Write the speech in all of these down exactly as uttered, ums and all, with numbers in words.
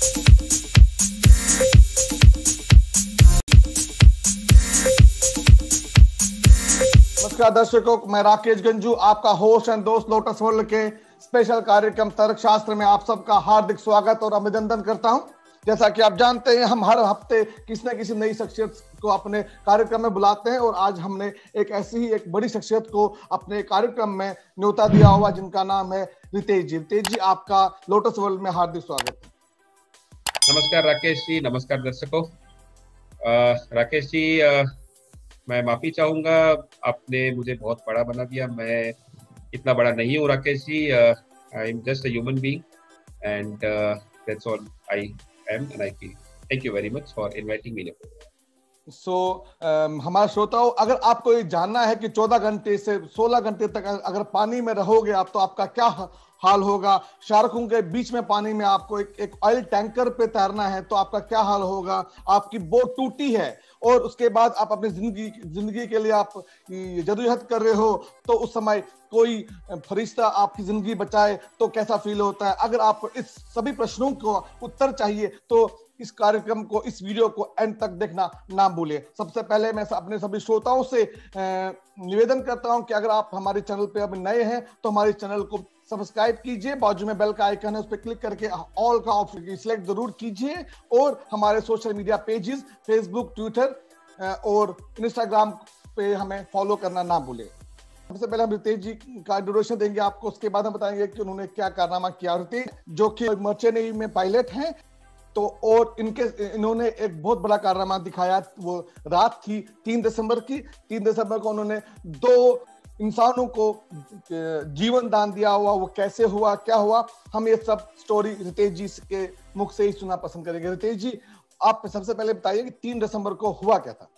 नमस्कार दर्शकों, मैं राकेश गंजू, आपका होस्ट एंड दोस्त लोटस वर्ल्ड के स्पेशल कार्यक्रम तर्कशास्त्र में आप सबका हार्दिक स्वागत और अभिनंदन करता हूं। जैसा कि आप जानते हैं, हम हर हफ्ते किसी न किसी नई शख्सियत को अपने कार्यक्रम में बुलाते हैं और आज हमने एक ऐसी ही एक बड़ी शख्सियत को अपने कार्यक्रम में न्योता दिया हुआ, जिनका नाम है रितेश जी। रितेश जी, आपका लोटस वर्ल्ड में हार्दिक स्वागत है। नमस्कार राकेश जी, नमस्कार दर्शकों। राकेश जी, आ, मैं माफी चाहूंगा, आपने मुझे बहुत बड़ा बना दिया। मैं इतना बड़ा नहीं हूँ Rakesh ji. I am just a human being and that's all I am and I feel. Thank you very much for inviting me. So हमारा श्रोताओं, अगर आपको ये जानना है कि चौदह घंटे से सोलह घंटे तक अगर पानी में रहोगे आप, तो आपका क्या हाल होगा। शार्कों के बीच में पानी में आपको एक एक ऑयल टैंकर पे तैरना है तो आपका क्या हाल होगा। आपकी बोट टूटी है और उसके बाद आप अपनी जिंदगी जिंदगी के लिए आप जदोजहद कर रहे हो, तो उस समय कोई फरिश्ता आपकी जिंदगी बचाए तो कैसा फील होता है। अगर आपको इस सभी प्रश्नों को उत्तर चाहिए तो इस कार्यक्रम को, इस वीडियो को एंड तक देखना ना भूलिए। सबसे पहले मैं अपने सभी श्रोताओं से निवेदन करता हूं कि अगर आप हमारे चैनल पे अब नए हैं तो हमारे चैनल को सब्सक्राइब कीजिए, बाजू में बेल का आइकन है उस पर क्लिक करके ऑल का ऑप्शन सिलेक्ट जरूर कीजिए और हमारे social media pages Facebook, Twitter और इंस्टाग्राम पे हमें फॉलो करना ना भूलें। सबसे पहले हम रितेश जी का इंट्रोडक्शन देंगे आपको, उसके बाद हम बताएंगे कि उन्होंने क्या कारनामा किया। रितेश जो कि मर्चेंट नेवी में पायलट हैं, तो और इनके इन्होंने एक बहुत बड़ा कारनामा दिखाया। वो रात थी तीन दिसंबर की। तीन दिसंबर को उन्होंने दो इंसानों को जीवन दान दिया हुआ। वो कैसे हुआ, क्या हुआ, हम ये सब स्टोरी रितेश जी के मुख से ही सुनना पसंद करेंगे। रितेश जी, आप सबसे पहले बताइए कि तीन दिसंबर को हुआ क्या था।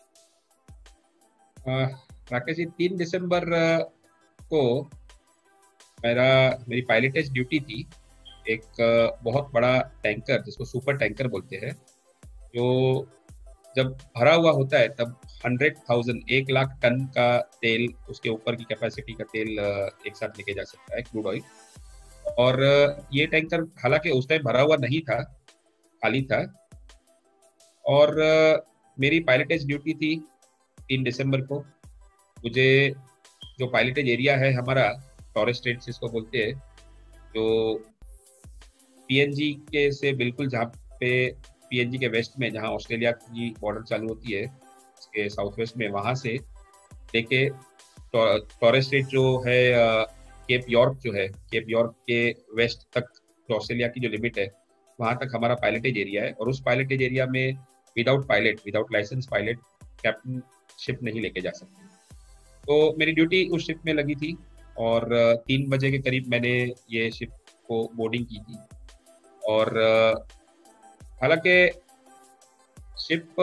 राकेश जी, तीन दिसंबर को मेरा मेरी पायलटेज ड्यूटी थी। एक बहुत बड़ा टैंकर, जिसको सुपर टैंकर बोलते हैं, जो जब भरा हुआ होता है तब हंड्रेड थाउजेंड एक लाख टन का तेल, उसके ऊपर की कैपेसिटी का तेल एक साथ लेके जा सकता है, क्रूड ऑयल। और ये टैंकर हालांकि उस टाइम भरा हुआ नहीं था, खाली था। और मेरी पायलटेज ड्यूटी थी तीन दिसंबर को। मुझे जो पायलटेज एरिया है हमारा, टॉरेस स्ट्रेट जिसको बोलते हैं, जो पीएनजी के से बिल्कुल, जहाँ पे पीएनजी के वेस्ट में, जहाँ ऑस्ट्रेलिया की बॉर्डर चालू होती है, उसके साउथ वेस्ट में, वहाँ से लेके टॉरेस स्ट्रेट जो है, केप यॉर्क जो है, केप यॉर्क के वेस्ट तक जो ऑस्ट्रेलिया की जो लिमिट है, वहाँ तक हमारा पायलटेज एरिया है। और उस पायलटेज एरिया में without pilot, without licence pilot, captain ship नहीं लेके जा सकते। तो मेरी ड्यूटी उस शिप में लगी थी और तीन बजे के करीब मैंने ये शिप को बोर्डिंग की थी। और हालांकि शिप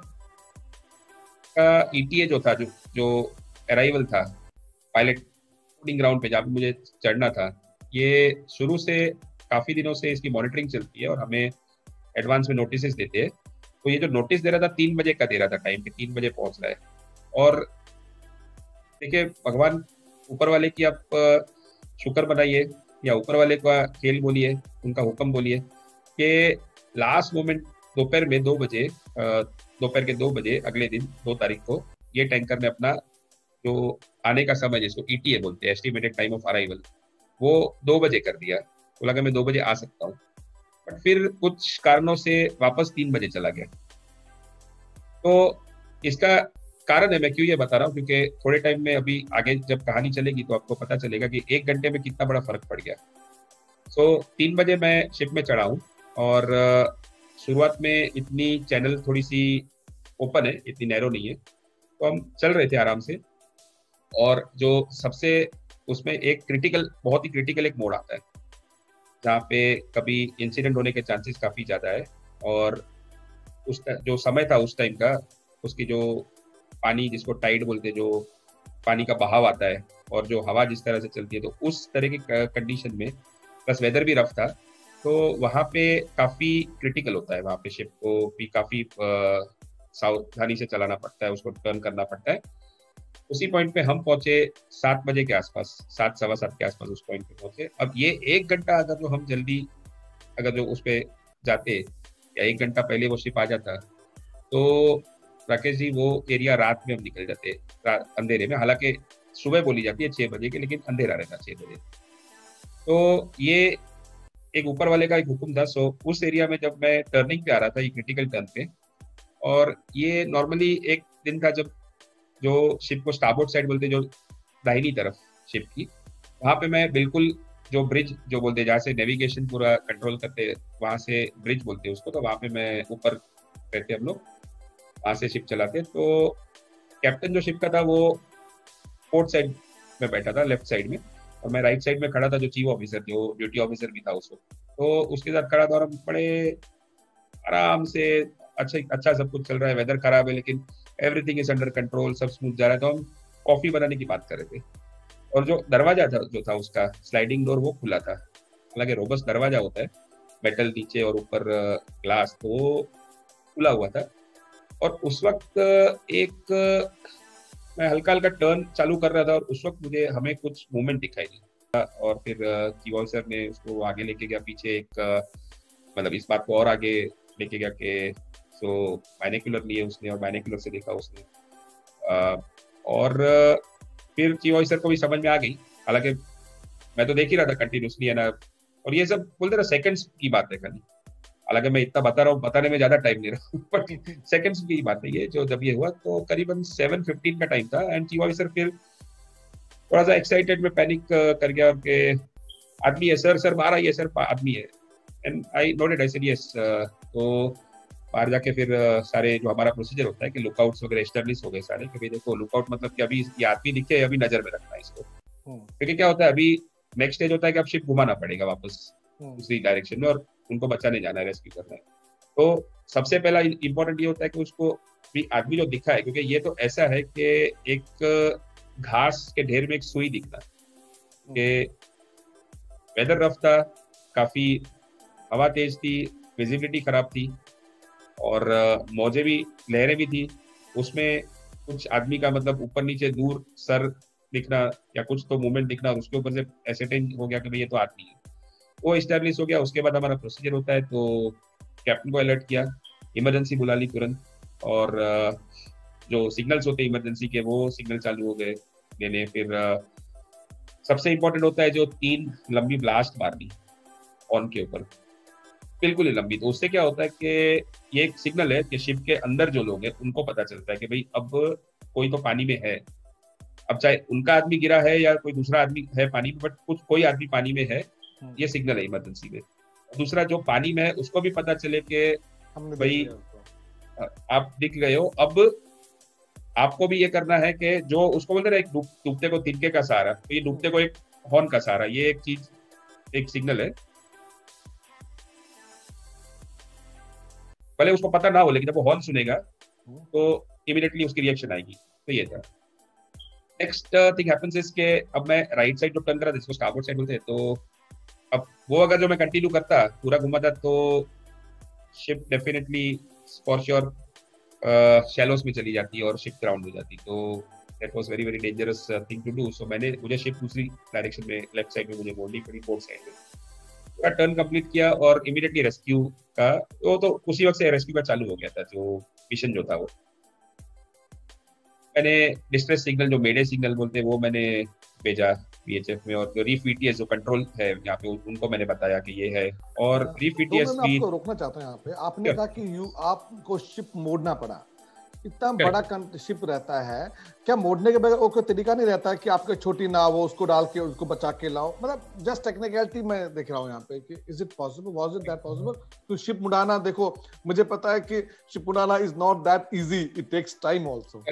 का ईटीए जो था, जो जो अराइवल था, पायलट बोर्डिंग ग्राउंड पे जहाँ पे मुझे चढ़ना था, ये शुरू से काफ़ी दिनों से इसकी मॉनिटरिंग चलती है और हमें एडवांस में नोटिस देते हैं। तो ये जो नोटिस दे रहा था, तीन बजे का दे रहा था टाइम, पे तीन बजे पहुंच रहा है। और देखिए, भगवान ऊपर वाले की आप शुक्र बनाइए या ऊपर वाले का खेल बोलिए, उनका हुक्म बोलिए कि लास्ट मोमेंट दोपहर में दो बजे दोपहर के दो बजे अगले दिन दो तारीख को ये टैंकर ने अपना जो आने का समय, जिसको ईटीए बोलते हैं, एस्टिमेटेड टाइम ऑफ अराइवल, वो दो बजे कर दिया। तो लगा मैं दो बजे आ सकता हूँ, बट फिर कुछ कारणों से वापस तीन बजे चला गया। तो इसका कारण है, मैं क्यों ये बता रहा हूँ, क्योंकि थोड़े टाइम में, अभी आगे जब कहानी चलेगी तो आपको पता चलेगा कि एक घंटे में कितना बड़ा फर्क पड़ गया। सो so, तीन बजे मैं शिप में चढ़ा हूँ और शुरुआत में इतनी चैनल थोड़ी सी ओपन है, इतनी नैरो नहीं है, तो हम चल रहे थे आराम से। और जो सबसे उसमें एक क्रिटिकल, बहुत ही क्रिटिकल एक मोड़ आता है, जहाँ पे कभी इंसिडेंट होने के चांसेस काफ़ी ज़्यादा है। और उस जो समय था उस टाइम का, उसकी जो पानी, जिसको टाइड बोलते हैं, जो पानी का बहाव आता है और जो हवा जिस तरह से चलती है, तो उस तरह की कंडीशन में, प्लस वेदर भी रफ था, तो वहाँ पे काफ़ी क्रिटिकल होता है। वहाँ पे शिप को भी काफ़ी सावधानी से चलाना पड़ता है, उसको टर्न करना पड़ता है। उसी पॉइंट पे हम पहुंचे सात बजे के आसपास, सात सवा सात के आसपास उस पॉइंट पे पहुंचे। अब ये एक घंटा अगर जो हम जल्दी, अगर जो उस पे जाते या एक घंटा पहले वो शिप आ जाता तो राकेश जी वो एरिया रात में हम निकल जाते अंधेरे में। हालांकि सुबह बोली जाती है छह बजे के, लेकिन अंधेरा रहता छह बजे। तो ये एक ऊपर वाले का एक हुक्म था। सो उस एरिया में जब मैं टर्निंग पे आ रहा था, ये क्रिटिकल टर्न पे, और ये नॉर्मली एक दिन था जब जो शिप को स्टारबोर्ड साइड बोलते जो दाहिनी तरफ शिप की, वहां पे मैं बिल्कुल जो ब्रिज जो बोलते जहाँ से नेविगेशन पूरा कंट्रोल करते, वहां से ब्रिज बोलते उसको, तो वहां पे मैं ऊपर रहते हम लोग, वहां से शिप चलाते। तो कैप्टन जो शिप का था वो पोर्ट साइड में बैठा था, लेफ्ट साइड में, और मैं राइट साइड में खड़ा था, जो चीफ ऑफिसर थे, वो ड्यूटी ऑफिसर भी था उस वक्त, तो उसके साथ खड़ा था। और हम बड़े आराम से, अच्छा अच्छा सब कुछ चल रहा है, वेदर खराब है लेकिन एवरीथिंग इज अंडर कंट्रोल, सब स्मूथ जा रहा है। तो हम कॉफी बनाने की बात कर रहे थे, और जो दरवाजा था जो था उसका स्लाइडिंग डोर वो खुला था। हालांकि रोबस्ट दरवाजा होता है, मेटल नीचे और ऊपर ग्लास, तो वो खुला हुआ था। और उस वक्त एक मैं हल्का हल्का टर्न चालू कर रहा था, और उस वक्त मुझे हमें कुछ मूवमेंट दिखाई दी, और फिर चीफ ऑफिसर ने उसको आगे लेके गया पीछे, एक मतलब इस बात को और आगे लेके गया कि सो बाइनोकुलर लिए उसने, और बाइनोकुलर से देखा उसने, और फिर चीफ ऑफिसर को भी समझ में आ गई। हालांकि मैं तो देख ही रहा था कंटिन्यूसली, है ना, और ये सब बोलते ना सेकंड्स की बात है खाली। हालांकि मैं इतना बता रहा हूँ, बताने में ज्यादा टाइम नहीं रहा, बट सेकंड्स की बात है ये। जो जब ये हुआ तो करीबन सेवन फिफ्टीन का टाइम था, एंड चीफ ऑफिसर फिर थोड़ा सा एक्साइटेड में पैनिक कर गया कि आदमी है सर, सर बाहर आइए सर, आदमी है। And I noted, I said yes. तो बाहर जाके फिर सारे जो हमारा प्रोसीजर होता है कि लुकआउट्स वगैरह एस्टेब्लिश हो गए सारे, कि भाई देखो लुकआउट मतलब कि अभी ये आदमी दिखे, अभी नजर में रखना है इसको, क्योंकि क्या होता है अभी नेक्स्ट स्टेज होता है कि अब शिप घुमाना पड़ेगा वापस दूसरी डायरेक्शन में, और उनको बचाने जाना है, रेस्क्यू करना है। तो सबसे पहला इंपॉर्टेंट ये होता है कि उसको भी आदमी जो दिखा है, क्योंकि ये तो ऐसा है कि एक घास के ढेर में एक सुई दिखना, कि वेदर रफ था, काफी हवा तेज थी, विजिबिलिटी खराब थी, और मौजे भी, लहरें भी थी, उसमें कुछ आदमी का मतलब ऊपर नीचे दूर सर दिखना या कुछ तो मूवमेंट दिखना, और उसके ऊपर से एसेटेन हो गया कि भाई ये तो आदमी है। वो इस्टेब्लिश हो गया। उसके बाद हमारा प्रोसीजर होता है, तो कैप्टन को अलर्ट किया, इमरजेंसी बुला ली तुरंत, और जो सिग्नल्स होते हैं इमरजेंसी के वो सिग्नल चालू हो गए देने। फिर सबसे इम्पोर्टेंट होता है जो तीन लंबी ब्लास्ट मारनी ऑन के ऊपर, बिल्कुल ही लंबी। तो उससे क्या होता है कि ये एक सिग्नल है कि शिप के अंदर जो लोग हैं उनको पता चलता है कि भाई अब कोई तो पानी में है, अब चाहे उनका आदमी गिरा है या कोई दूसरा आदमी है पानी में, बट कुछ कोई आदमी पानी में है, ये सिग्नल है इमरजेंसी में। दूसरा जो पानी में है उसको भी पता चले कि भाई आप दिख गए हो। अब आपको भी ये करना है कि जो उसको बोलते हैं एक डूबते को तिनके का सहारा, तो ये डूबते को एक हॉर्न का सहारा, ये एक चीज, एक सिग्नल है। भले उसको पता ना हो, लेकिन जब वो हॉर्न सुनेगा तो इमीडिएटली उसकी रिएक्शन आएगी। तो ये था। नेक्स्ट थिंग हैपेंस इज के अब मैं राइट साइड जो टर्न कर रहा था, जिसको स्टारबोर्ड साइड बोलते हैं, तो अब वो अगर जो मैं कंटिन्यू करता पूरा घुमाता तो ship definitely for sure shallows में चली जाती और शिप ग्राउंड हो जाती। तो that was very very dangerous thing to do. So मैंने मुझे शिप दूसरी डायरेक्शन में, लेफ्ट साइड में मुझे मोड़नी पड़ी, पोर्ट साइड में पूरा टर्न कंप्लीट किया, और इमीडिएटली रेस्क्यू का वो तो उसी वक्त से रेस्क्यू का चालू हो गया था। जो मिशन जो था वो मैंने डिस्ट्रेस सिग्नल, जो मेडे सिग्नल बोलते हैं, वो मैंने भेजा वीएचएफ में, और जो रीफ वीटीएस जो कंट्रोल है यहाँ पे उनको मैंने बताया कि ये है। और रीफ वीटीएस तो मैं आपको रोकना चाहता हूँ यहाँ पे। आपने कहा कि यू आपको शिप मोड़ना पड़ा, इतना बड़ा शिप रहता है, क्या मोड़ने के बगैर और कोई तरीका नहीं रहता है कि आपके छोटी नाव हो उसको डाल के उसको बचा के लाओ? मतलब जस्ट टेक्निकलिटी मैं देख रहा हूँ यहाँ पे कि is it possible, was it that possible to ship मुड़ाना? देखो मुझे पता है कि शिप मुड़ाना is not that easy, it takes time also.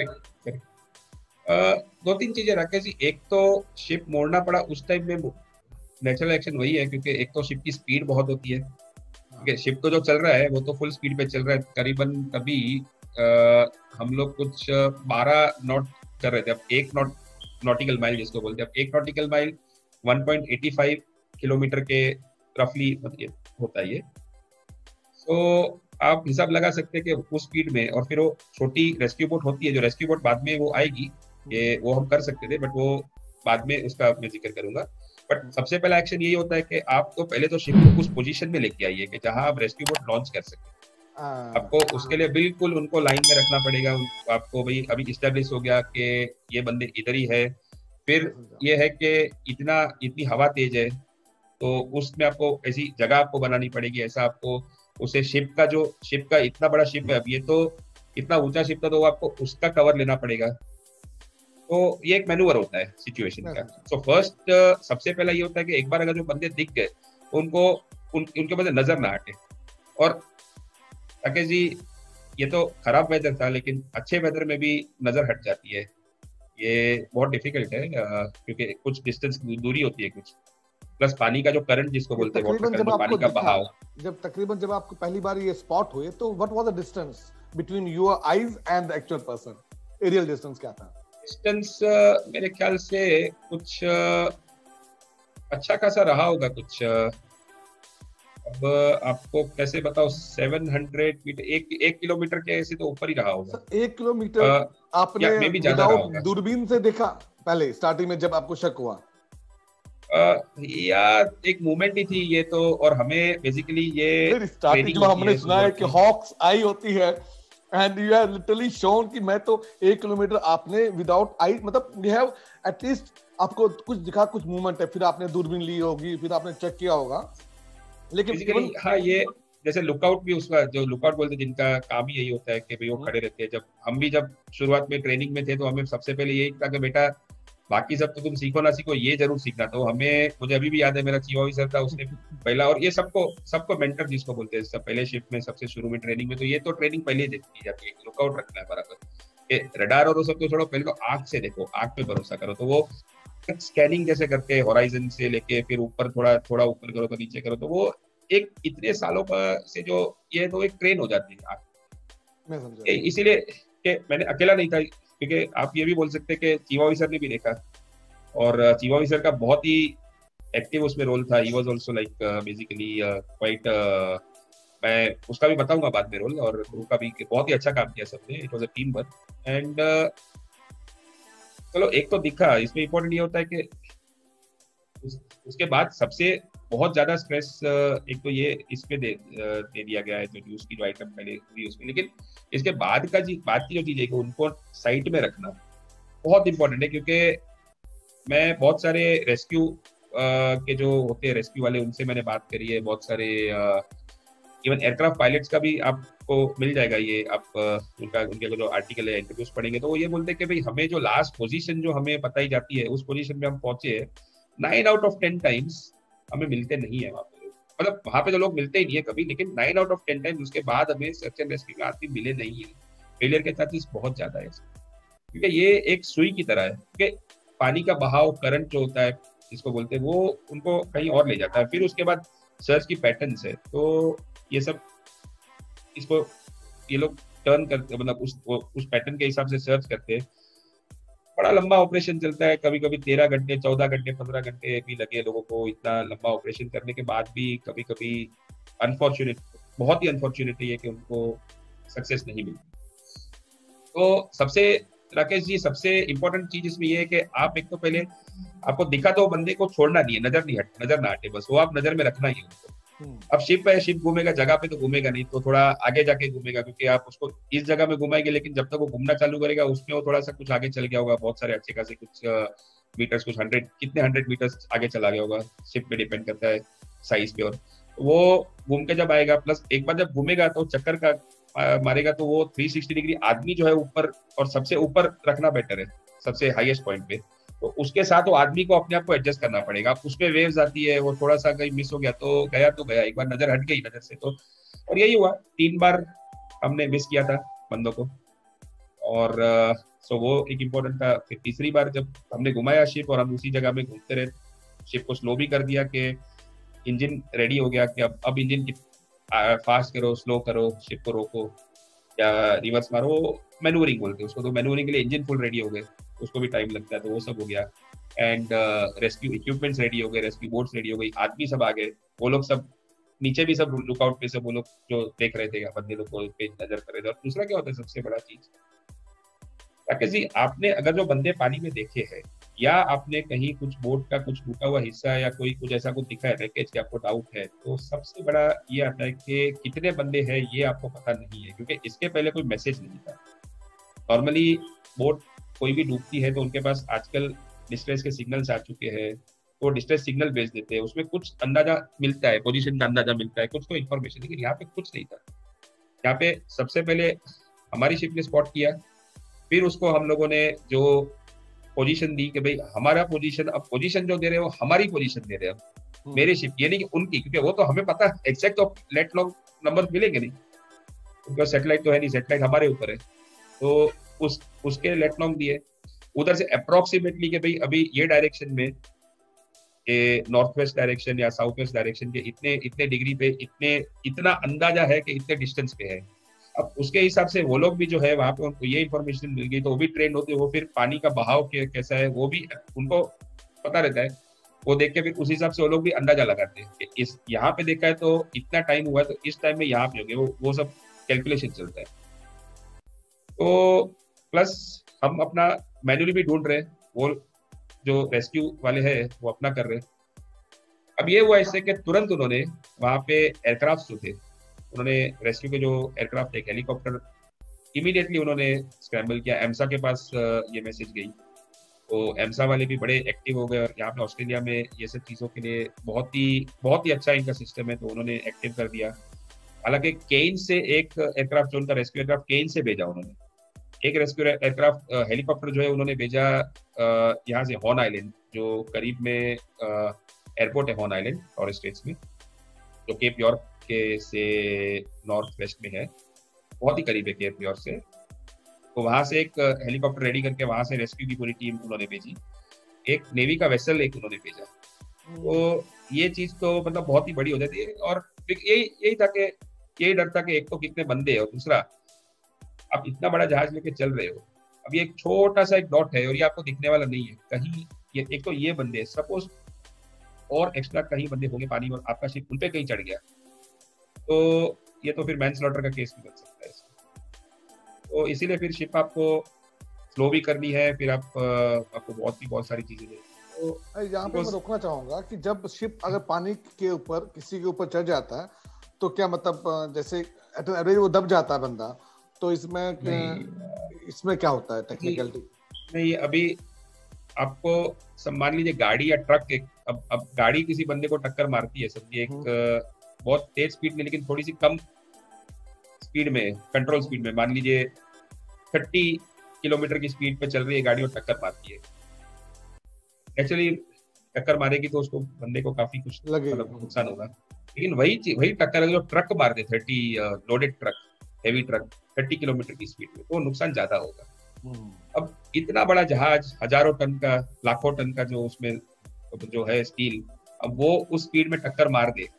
दो तीन चीजें राकेश जी। एक तो शिप मोड़ना पड़ा उस टाइम में, नेचुरल एक्शन वही है, क्योंकि एक तो शिप की स्पीड बहुत होती है, क्योंकि शिप तो जो चल रहा है वो तो फुल स्पीड पे चल रहा है। करीबन कभी आ, हम लोग कुछ बारह नॉट कर रहे थे। अब एक नॉट नॉटिकल माइल जिसको बोलते हैं, अब एक nautical mile one point eight five kilometre के रफली होता है ये। तो आप हिसाब लगा सकते हैं कि उस स्पीड में, और फिर वो छोटी रेस्क्यू बोट होती है, जो रेस्क्यू बोट बाद में वो आएगी, ये वो हम कर सकते थे, बट वो बाद में उसका मैं जिक्र करूंगा। बट सबसे पहला एक्शन यही होता है कि आप तो पहले तो शिप को उस पोजीशन में लेके आइए कि जहां आप रेस्क्यू बोट लॉन्च कर सकते हैं। आपको उसके लिए बिल्कुल उनको लाइन में रखना पड़ेगा। उन- आपको भाई अभी इस्टेब्लिश हो गया कि ये बंदे इधर ही है, फिर ये है कि इतना इतनी हवा तेज है, तो उसमें आपको ऐसी जगह आपको बनानी पड़ेगी, ऐसा आपको उसे शिप का जो शिप का इतना बड़ा शिप है, अब ये तो इतना ऊंचा शिप था, तो आपको उसका कवर लेना पड़ेगा। तो ये एक मैनूवर होता है सिचुएशन का। सो so फर्स्ट सबसे पहला ये होता है कि एक बार अगर जो बंदे दिख गए तो उनको उन, उनके बंदे नजर ना हटे। और राकेश जी, ये तो खराब वेदर था, लेकिन अच्छे वेदर में भी नजर हट जाती है। ये बहुत डिफिकल्ट है, अ, क्योंकि कुछ डिस्टेंस दूरी होती है कुछ, प्लस पानी का जो करंट जिसको ये बोलते हैं, वाटर तकरीबन करंट, जब जो पानी आपको का दिखा, बहाव। जब तकरीबन जब आपको पहली बार ये स्पॉट हुए, तो what was the distance between your eyes and the actual person? Aerial distance क्या था? डिस्टेंस मेरे ख्याल से कुछ अ, अच्छा खासा रहा होगा कुछ। अ, अब आपको कैसे बताओ, सेवन हंड्रेड मीटर, एक एक किलोमीटर के ऐसे तो ऊपर ही रहा होगा। सर एक किलोमीटर अ, आपने या मे भी ज्यादा रहा विदाउट होगा। दूरबीन से देखा पहले स्टार्टिंग में जब आपको शक हुआ? अ, या एक मूवमेंट ही थी ये तो, और हमें बेसिकली ये फिर स्टार्टिंग ट्रेनिंग जो होती हमने है सुना है शुरुआत कि में। हॉक्स आई होती है, and you have literally shown कि मैं तो एक किलोमीटर आपने विदाउट आई, मतलब यू हैव एटलीस्ट आपको कुछ दिखा, कुछ मूवमेंट है, फिर आपने दूरबीन ली होगी, फिर आपने चेक किया होगा, लेकिन बेसिकली इवन हाँ, ये जैसे लुकआउट भी, उसका जो लुकआउट बोलते हैं जिनका काम ही यही होता है कि भाई वो खड़े रहते हैं। जब हम भी जब शुरुआत में ट्रेनिंग में थे तो हमें सबसे पहले यही था कि बेटा बाकी सब तो तुम सीखो ना सीखो, ये जरूर सीखना। तो हमें, मुझे अभी भी याद है, मेरा चीफ ऑफिसर था, उसने पहला, और ये सबको सबको मेंटर जिसको बोलते हैं, सब पहले शिफ्ट में सबसे शुरू में ट्रेनिंग में, तो ये तो ट्रेनिंग पहले ही दी जाती है, लुकआउट रखना है बराबर। रडार और वो सब तो छोड़ो, पहले तो आंख से देखो, आंख पे भरोसा करो। तो वो स्कैनिंग जैसे करते हैं, होराइजन से लेके फिर ऊपर, थोड़ा थोड़ा ऊपर करो तो नीचे करो, तो वो एक इतने सालों का से जो ये है, तो एक ट्रेन हो जाती है आप। मैं समझा। ये इसीलिए कि मैंने अकेला नहीं था, क्योंकि आप ये भी बोल सकते हैं कि चीफ ऑफिसर ने भी देखा, और चीफ ऑफिसर का बहुत ही एक्टिव उसमें रोल था। He was also like basically quite, मैं उसका भी बताऊंगा बाद में रोल, और उनका भी बहुत ही अच्छा काम किया सबने, it was a team work. And चलो एक तो दिखा, इसमें इम्पोर्टेंट ये होता है कि उस, उसके बाद सबसे बहुत ज्यादा स्ट्रेस एक तो ये इस पे दे, अ, दे दिया गया है, जो न्यूज की जो आइटम पहले हुई उसमें। लेकिन इसके बाद का जी बात की जो चीज है कि उनको साइट में रखना बहुत इंपॉर्टेंट है, क्योंकि मैं बहुत सारे रेस्क्यू के जो होते हैं, रेस्क्यू वाले, उनसे मैंने बात करी है। बहुत सारे इवन एयरक्राफ्ट पायलट्स का भी आपको मिल जाएगा ये, आप अ, उनका उनके जो आर्टिकल है, इंटरव्यूज पढ़ेंगे, तो वो ये बोलते हैं कि भाई हमें जो लास्ट पोजीशन जो हमें बताई जाती है, उस पोजीशन में हम पहुंचे हैं, nine out of ten times हमें मिलते नहीं है वहां पे। मतलब वहां पे तो लोग मिलते ही नहीं है कभी, लेकिन nine out of ten times उसके बाद हमें सर्च एंड रेस्क्यू में आदमी मिले नहीं है। फेलियर के चांसेस बहुत ज्यादा है, क्योंकि ये एक सुई की तरह है, क्योंकि पानी का बहाव, करंट जो होता है जिसको बोलते हैं, वो उनको कहीं और ले जाता है। फिर उसके बाद सर्च की पैटर्न्स है, तो ये सब इसको ये लोग टर्न करते, मतलब उस उस पैटर्न के हिसाब से सर्च करते हैं। बड़ा लंबा ऑपरेशन चलता है, कभी कभी तेरह घंटे, चौदह घंटे, पंद्रह घंटे भी लगे लोगों को। इतना लंबा ऑपरेशन करने के बाद भी कभी कभी अनफॉर्चुनेट, बहुत ही अनफॉर्चुनेट है कि उनको सक्सेस नहीं मिलती। तो सबसे, राकेश जी, सबसे इंपॉर्टेंट चीज इसमें ये है कि आप एक तो पहले, आपको दिखा तो बंदे को छोड़ना नहीं है, नजर नहीं हट नजर ना हटे, बस वो आप नजर में रखना ही है उनको। अब शिप है, शिप घूमेगा, जगह पे तो घूमेगा नहीं, तो थोड़ा आगे जाके घूमेगा, क्योंकि आप उसको इस जगह में घुमाएंगे, लेकिन जब तक वो घूमना चालू करेगा उसमें वो थोड़ा सा कुछ आगे चल गया होगा, बहुत सारे अच्छे खासे कुछ मीटर्स, कुछ हंड्रेड, कितने हंड्रेड मीटर्स आगे चला गया होगा, शिप पे डिपेंड करता है साइज पे। और वो घूम के जब आएगा, प्लस एक बार जब घूमेगा तो चक्कर का आ, मारेगा, तो वो थ्री सिक्सटी डिग्री आदमी जो है ऊपर, और सबसे ऊपर रखना बेटर है, सबसे हाईएस्ट पॉइंट पे। तो उसके साथ वो आदमी को अपने आप को एडजस्ट करना पड़ेगा। उसमें वेव्स आती है, वो थोड़ा सा कहीं मिस हो गया तो गया तो गया, एक बार नजर हट गई नजर से तो। और यही हुआ, तीन बार हमने मिस किया था बंदों को, और सो वो एक इम्पोर्टेंट था। फिर तीसरी बार जब हमने घुमाया शिप, और हम उसी जगह में घूमते रहे, शिप को स्लो भी कर दिया कि इंजन रेडी हो गया कि अब अब इंजन की फास्ट करो, स्लो करो, शिप को रोको या रिवर्स मारो, मैनूवरिंग बोलते हैं उसको। तो मैनूवरिंग के लिए इंजन फुल रेडी हो गए, उसको भी टाइम लगता है, तो वो सब हो गया। एंड रेस्क्यू इक्विपमेंट्स रेडी हो गए, रेस्क्यू बोट्स रेडी हो गई, आदमी सब आ गए, वो लोग सब नीचे भी सब लुकआउट पे सब वो लोग जो देख रहे थे, बंदे लोग को पे नजर कर रहे थे। और दूसरा क्या होता है सबसे बड़ा चीज, राकेश जी, आपने अगर जो बंदे पानी में देखे हैं, या आपने कहीं कुछ बोट का कुछ टूटा हुआ हिस्सा या कोई कुछ ऐसा कुछ दिखा है रैकेज के आपको डाउट है, तो सबसे बड़ा ये आता है कि कितने बंदे हैं ये आपको पता नहीं है, क्योंकि इसके पहले कोई मैसेज नहीं था। नॉर्मली बोट कोई भी डूबती है तो उनके पास आजकल डिस्ट्रेस के सिग्नल्स आ चुके हैं, तो डिस्ट्रेस सिग्नल भेज देते हैं, उसमें कुछ अंदाजा मिलता है, पोजीशन का अंदाजा मिलता है, कुछ तो इन्फॉर्मेशन। लेकिन यहाँ पे कुछ नहीं था। यहाँ पे सबसे पहले हमारी शिप ने स्पॉट किया, फिर उसको हम लोगों ने जो पोजीशन दी कि भाई हमारा पोजीशन, अब पोजीशन जो दे रहे हो हमारी पोजीशन दे रहे हो मेरे शिप, ये नहीं कि उनकी, क्योंकि वो तो हमें पता है एग्जैक्ट तो लेट लॉन्ग नंबर मिलेंगे नहीं, क्योंकि सैटेलाइट तो है नहीं, सैटेलाइट हमारे ऊपर है। तो उस उसके लेट लॉन्ग दिए, उधर से अप्रोक्सीमेटली कि भाई अभी ये डायरेक्शन में, ये नॉर्थ वेस्ट डायरेक्शन या साउथ वेस्ट डायरेक्शन के इतने इतने डिग्री पे, इतने इतना अंदाजा है कि इतने डिस्टेंस पे है। अब उसके हिसाब से वो लोग भी जो है वहां पे उनको ये इन्फॉर्मेशन मिल गई, तो वो भी ट्रेंड होते, वो फिर पानी का बहाव कैसा है वो भी उनको पता रहता है, वो देख के फिर उस हिसाब से वो लोग भी अंदाजा लगाते हैं कि इस यहाँ पे देखा है तो इतना टाइम हुआ है तो इस टाइम में यहाँ पे होंगे, वो वो सब कैलकुलेशन चलता है। तो प्लस हम अपना मैन्युअली भी ढूंढ रहे हैं, वो जो रेस्क्यू वाले हैं वो अपना कर रहे हैं। अब ये हुआ इससे कि तुरंत उन्होंने वहां पे एयरक्राफ्ट जो थे, उन्होंने रेस्क्यू के जो एयरक्राफ्ट थे, हेलीकॉप्टर, इमीडिएटली उन्होंने स्क्रैम्बल किया। एम्सा के पास ये मैसेज गई, तो एम्सा वाले भी बड़े एक्टिव हो गए, और यहाँ पे ऑस्ट्रेलिया में ये सब चीज़ों के लिए बहुत ही बहुत ही अच्छा इनका सिस्टम है, तो उन्होंने एक्टिव कर दिया। हालांकि केन से एक एयरक्राफ्ट, जो उनका रेस्क्यू एयरक्राफ्ट केन से भेजा उन्होंने, एक रेस्क्यू एयरक्राफ्ट हेलीकॉप्टर जो है उन्होंने भेजा यहाँ से हॉर्न आइलैंड, जो करीब में एयरपोर्ट है हॉर्न आइलैंड टॉरेस स्ट्रेट्स में, जो केप यॉर्क के से नॉर्थ वेस्ट में है, बहुत ही करीब है केप यॉर्क से। तो वहां से एक हेलीकॉप्टर रेडी करके वहां से रेस्क्यू की पूरी टीम उन्होंने भेजी, एक नेवी का वेसल एक उन्होंने भेजा। तो ये चीज तो मतलब बहुत ही बड़ी हो जाती है, और यही यही था कि यही डर था कि एक तो कितने बंदे हैं, और दूसरा आप इतना बड़ा जहाज लेके चल रहे हो, अब ये एक छोटा सा एक डॉट है और ये आपको दिखने वाला नहीं है कहीं, ये एक तो ये बंदे, सपोज और एक्स्ट्रा कहीं बंदे होंगे पानी में और आपका शिप उन पे कहीं चढ़ गया, तो ये तो फिर मैनस्लॉटर का केस भी बन सकता है। तो इसीलिए फिर शिप आपको स्लो भी करनी है, फिर आप आपको बहुत ही बहुत सारी चीजें देनी। तो यहाँ पे मैं रोकना चाहूंगा कि जब शिप अगर पानी के ऊपर किसी के ऊपर चढ़ जाता है तो क्या मतलब जैसे एवरेज वो दब जाता है बंदा, तो इसमें इसमें क्या होता है टेक्निकलिटी? नहीं, अभी आपको सब मान लीजिए गाड़ी या ट्रक, एक अब अब गाड़ी किसी बंदे को टक्कर मारती है, समझिए एक बहुत तेज स्पीड में लेकिन थोड़ी सी कम स्पीड में, कंट्रोल स्पीड में, मान लीजिए तीस किलोमीटर की स्पीड पे चल रही है गाड़ी और टक्कर मारती है, एक्चुअली टक्कर मारेगी तो उसको बंदे को काफी कुछ मतलब नुकसान होगा। लेकिन वही वही टक्कर जो ट्रक मार दे, thirty loaded truck, heavy truck तीस किलोमीटर की स्पीड में, तो नुकसान ज्यादा होगा। अब इतना बड़ा जहाज, हजारों टन का, लाखों टन का जो उसमें जो है स्टील, अब वो उस स्पीड में टक्कर मार दे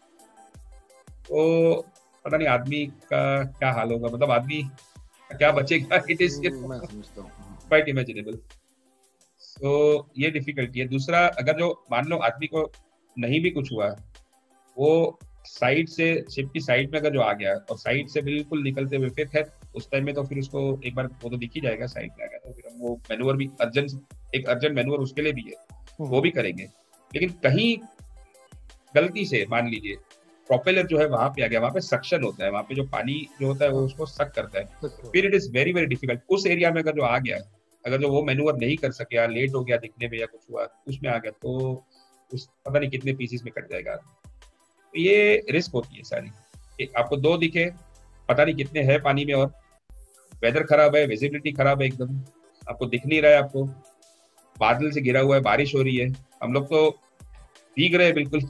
तो पता नहीं आदमी का क्या हाल होगा, मतलब आदमी क्या बचेगा। It is quite imaginable. तो ये डिफिकल्टी है। दूसरा, अगर जो मान लो आदमी को नहीं भी कुछ हुआ, वो साइड से, शिप की साइड में अगर जो आ गया और साइड से बिल्कुल निकलते हुए, फिर खैर उस टाइम में तो फिर उसको एक बार वो तो दिख ही जाएगा साइड में आ गया, तो फिर हम वो मैनूवर भी अर्जेंट, एक अर्जेंट मैनूवर उसके लिए भी है, वो भी करेंगे। लेकिन कहीं गलती से मान लीजिए प्रोपेलर जो है वहां पे आ गया, वहां पे सक्शन होता है, वहां पे जो पानी जो होता है वो उसको सक करता है, फिर it is very very difficult. उस एरिया में अगर जो आ गया, अगर जो वो मैनूवर नहीं कर सके या लेट हो गया दिखने में या कुछ हुआ उसमें आ गया, तो उस पता नहीं कितने पीसेस में कट जाएगा। तो ये रिस्क होती है सारी। एक आपको दो दिखे, पता नहीं कितने हैं पानी में, और वेदर खराब है, विजिबिलिटी खराब है, एकदम आपको दिख नहीं रहा है, आपको बादल से घिरा हुआ है, बारिश हो रही है, हम लोग तो भीग रहे हैं बिल्कुल,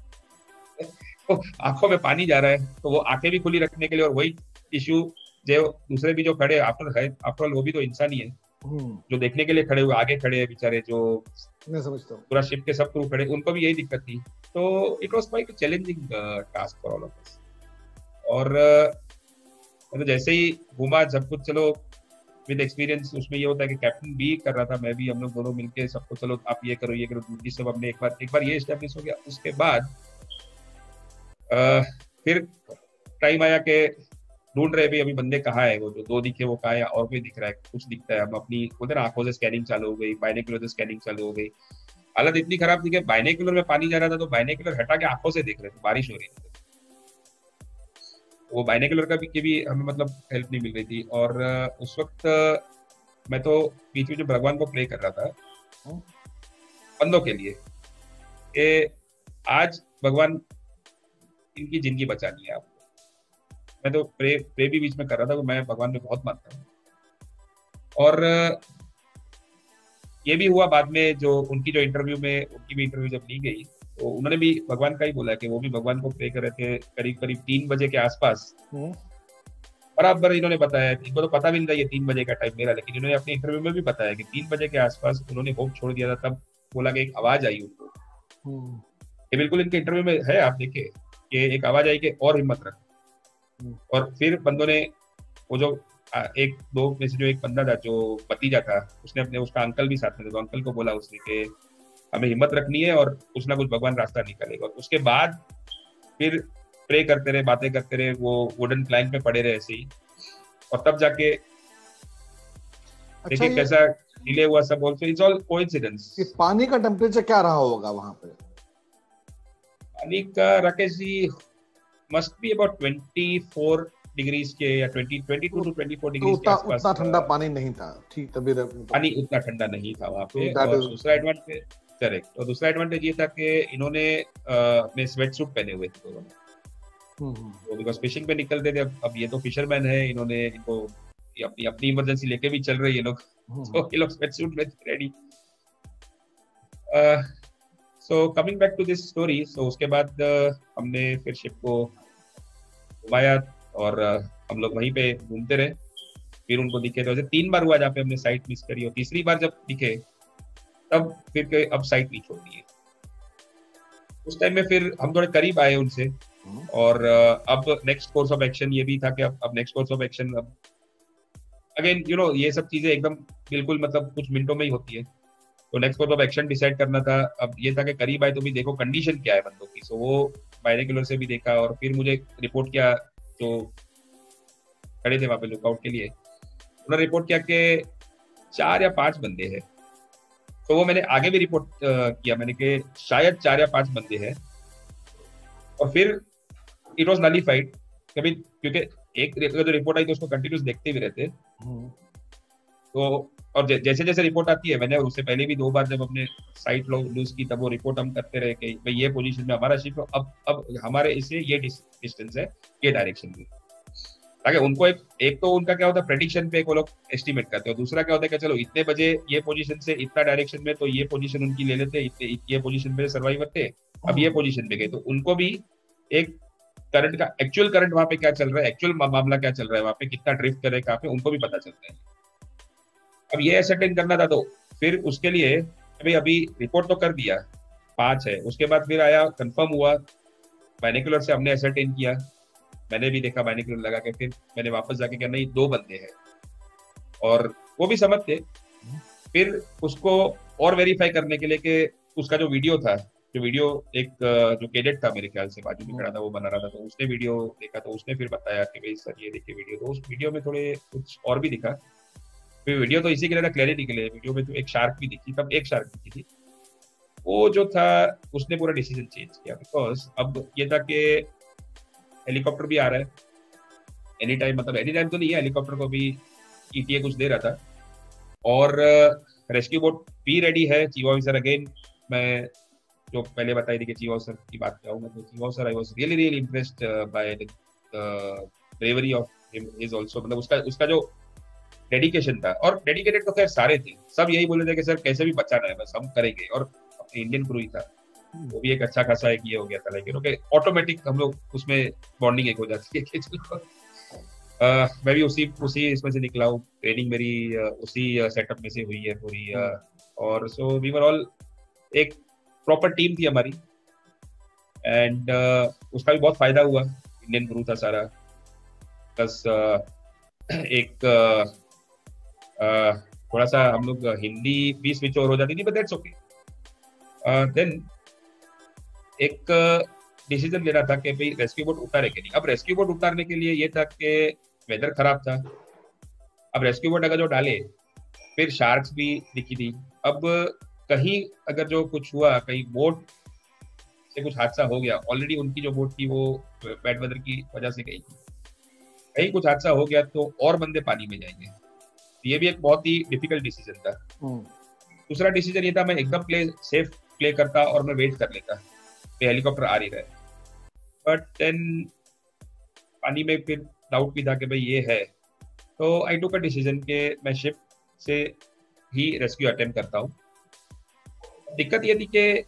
तो आंखों में पानी जा रहा है, तो वो आंखें भी खुली रखने के लिए, और वही इश्यू जो दूसरे भी जो खड़े आफ्टर है, आफ्टर ऑल वो भी तो इंसान ही है, जो देखने के लिए खड़े हुए आगे खड़े हैं बेचारे, जो मैं समझता हूँ पूरा शिप के सब क्रू खड़े, उनको भी यही दिक्कत थी। तो it was quite challenging task for all of us. और uh, तो जैसे ही घूमा सब कुछ, चलो विद एक्सपीरियंस उसमें ये होता है कि कैप्टन भी कर रहा था, मैं भी, हम लोग दोनों मिलके सबको, चलो आप ये करो ये करो, ड्यूटी सब हमने एक बार एक बार ये एस्टेब्लिश हो गया। उसके बाद uh, फिर टाइम आया कि ढूंढ रहे भी अभी बंदे कहाँ है, वो जो दो दिखे वो कहाँ है, और कोई दिख रहा है, कुछ दिखता है। हम अपनी बोलते हैं ना आंखों से स्कैनिंग चालू हो गई, बाइनोकुलर से स्कैनिंग चालू हो गई। हालत इतनी खराब थी कि बाइनोकुलर में पानी जा रहा था तो बाइनोकुलर हटा के आंखों से देख रहे थे, बारिश हो रही थी। वो बाइनोकुलर का भी की भी हमें मतलब हेल्प नहीं मिल रही थी। और अ, उस वक्त अ, मैं तो बीच में जो भगवान को प्रे कर रहा था बंदों के लिए कि आज भगवान इनकी जिंदगी बचानी है आपको। मैं तो प्रे प्रे भी बीच में कर रहा था, तो मैं भगवान में बहुत मानता हूँ। और अ, ये भी हुआ बाद में, जो उनकी जो इंटरव्यू में उनकी भी इंटरव्यू जब ली गई तो उन्होंने भी भगवान का ही बोला कि वो भी भगवान को प्रे कर रहे थे करीब करीब तीन बजे के आसपास। बराबर इन्होंने बताया, इनको तो पता भी नहीं था ये तीन बजे का टाइम मेरा, लेकिन इन्होंने अपने इंटरव्यू में भी बताया कि तीन बजे के आसपास उन्होंने होप छोड़ दिया था। तब बोला कि एक आवाज आई उनको, ये बिल्कुल इनके इंटरव्यू में है, आप देखिए कि एक आवाज आई कि और हिम्मत रख। और फिर बंदों ने वो जो आ, एक दो में से जो एक बंदा था जो भतीजा था, उसने अपने उसका अंकल भी साथ में था, तो अंकल को बोला उसने कि हमें हिम्मत रखनी है और कुछ ना कुछ भगवान रास्ता निकालेगा। और उसके बाद फिर प्रे करते रहे, बातें करते रहे, वो वुडन प्लैंक पे पड़े रहे ऐसे ही। और तब जाके अच्छा, देखिए ये कैसा डिले हुआ सब। Also it's all coincidence. ये पानी का टेम्परेचर क्या रहा होगा वहां पे? पानी का Rakesh ji must be about twenty four degrees के या twenty twenty two to twenty four तो डिग्रीज के उतना आसपास। उतना ठंडा पानी नहीं था, ठीक तभी पानी उतना ठंडा नहीं था वहां तो पे। दैट और इज दूसरा एडवांटेज, करेक्ट, और दूसरा एडवांटेज ये था कि इन्होंने अपने स्वेट सूट पहने हुए थे दोनों, तो बिकॉज फिशिंग पे निकलते थे। अब अब ये तो फिशरमैन है, इन्होंने इनको ये अपनी अपनी इमरजेंसी लेके भी चल रही है लोग, तो ये लोग स्वेट सूट में ready. So coming back to this story, so उसके बाद uh, हमने फिर शिप को घुमाया और uh, हम लोग वहीं पे घूमते रहे। फिर उनको दिखे तो ऐसे तीन बार हुआ जहाँ पे हमने साइट मिस करी, और तीसरी बार जब दिखे तब फिर के अब साइट नहीं छोड़ दी है। उस टाइम में फिर हम थोड़े करीब आए उनसे। और uh, अब नेक्स्ट कोर्स ऑफ एक्शन ये भी था कि अब अब नेक्स्ट कोर्स ऑफ एक्शन, अब अगेन यू नो ये सब चीजें एकदम बिल्कुल मतलब कुछ मिनटों में ही होती है। तो next course of action decide करना था। अब ये था कि करीब आए तो भी देखो कंडीशन क्या है बंदों की। सो वो बाइनोकुलर से भी देखा और फिर मुझे रिपोर्ट किया, जो खड़े थे वहां पे लुकआउट के लिए, उन्होंने रिपोर्ट किया कि चार या पांच बंदे हैं। तो वो मैंने आगे भी रिपोर्ट किया मैंने कि शायद चार या पांच बंदे हैं। और फिर इट वॉज नलीफाइड कभी, क्योंकि एक जो रिपोर्ट आई तो उसको कंटिन्यूस देखते भी रहते। तो और जैसे जैसे रिपोर्ट आती है, मैंने उससे पहले भी दो बार जब अपने साइट लूज की तब वो रिपोर्ट हम करते रहे कि भाई ये पोजीशन में हमारा शिप, अब अब हमारे इससे ये डिस्टेंस है, ये डायरेक्शन में, ताकि उनको एक एक तो उनका क्या होता है प्रेडिक्शन पे एक वो लोग एस्टिमेट करते हैं, और दूसरा क्या होता है कि चलो इतने बजे ये पोजीशन से इतना डायरेक्शन में, तो ये पोजीशन उनकी ले लेते, इतने ये पोजीशन पे सर्वाइवर थे, अब ये पोजीशन पे गए, तो उनको भी एक करंट का एक्चुअल करंट वहां पे क्या चल रहा है, एक्चुअल मामला क्या चल रहा है वहां पे, कितना ड्रिफ्ट करे कहाँ पे, उनको भी पता चलता है। अब ये एसरटेन करना था, तो फिर उसके लिए अभी अभी रिपोर्ट तो कर दिया पांच है, उसके बाद फिर आया कंफर्म हुआ, बाइनोकुलर से हमने एसरटेन किया, मैंने भी देखा बाइनोकुलर लगा के, फिर मैंने वापस जाके कहा नहीं दो बंदे हैं, और वो भी समझ थे। फिर उसको और वेरीफाई करने के लिए कि उसका जो वीडियो था, जो वीडियो एक जो कैडेट था मेरे ख्याल से बाजू में खड़ा था वो बना रहा था, तो उसने वीडियो देखा, तो उसने फिर बताया कि भाई सर ये देखिए वीडियो, तो उस वीडियो में थोड़े कुछ और भी दिखा। फिर वीडियो तो इसी के लिए था, क्लैरिटी के लिए, वीडियो में तो एक शार्क भी दिखी, तब एक शार्क दिखी थी। वो जो था उसने पूरा डिसीजन चेंज किया, बिकॉज अब ये था कि हेलीकॉप्टर भी आ रहा है एनी टाइम, मतलब एनी टाइम तो नहीं है, हेलीकॉप्टर को भी ईटीए कुछ दे रहा था, और रेस्क्यू बोट भी रेडी है। चीफ ऑफिसर अगेन, मैं जो पहले बताई थी कि चीफ ऑफिसर की बात करूंगा, तो chief officer I was really really impressed by the bravery of him is also, मतलब उसका उसका जो डेडिकेशन था, और डेडिकेटेड तो खैर सारे थे, सब यही बोले थे कि सर कैसे भी बचाना है बस हम करेंगे, और अपने इंडियन क्रू ही था, वो भी एक अच्छा खासा एक ये हो गया था, लेकिन ओके ऑटोमेटिक हम लोग उसमें बॉन्डिंग एक हो जाती है कि चलो Uh, मैं भी उसी उसी इसमें से निकला हूँ, ट्रेनिंग मेरी uh, उसी सेटअप uh, में से हुई है पूरी, uh, और सो वी वर ऑल एक प्रॉपर टीम थी हमारी, एंड uh, उसका भी बहुत फायदा हुआ, इंडियन क्रू था सारा, प्लस uh, एक uh, uh, थोड़ा सा हम लोग हिंदी भी स्विच ओवर हो जाती थी, बट दैट्स ओके। देन एक uh, डिसीजन लेना था कि भाई रेस्क्यू बोट उतारे कि नहीं। अब रेस्क्यू बोट उतारने के लिए ये था कि वेदर खराब था। अब रेस्क्यू बोट अगर जो डाले, फिर शार्क्स भी दिखी थी। अब कहीं अगर जो कुछ हुआ, कहीं बोट से कुछ हादसा हो गया, ऑलरेडी उनकी जो बोट थी वो बैड वेदर की वजह से गई थी, कहीं कुछ हादसा हो गया तो और बंदे पानी में जाएंगे। ये भी एक बहुत ही डिफिकल्ट डिसीजन था। दूसरा डिसीजन ये था, मैं एकदम प्ले सेफ प्ले करता और मैं वेट कर लेता कि हेलीकॉप्टर आ रही रहे, बट देन पानी में फिर डाउट भी था कि भाई ये है, तो आई टुक अ डिसीजन कि मैं शिप से ही रेस्क्यू अटेम्प्ट करता हूँ। दिक्कत ये थी कि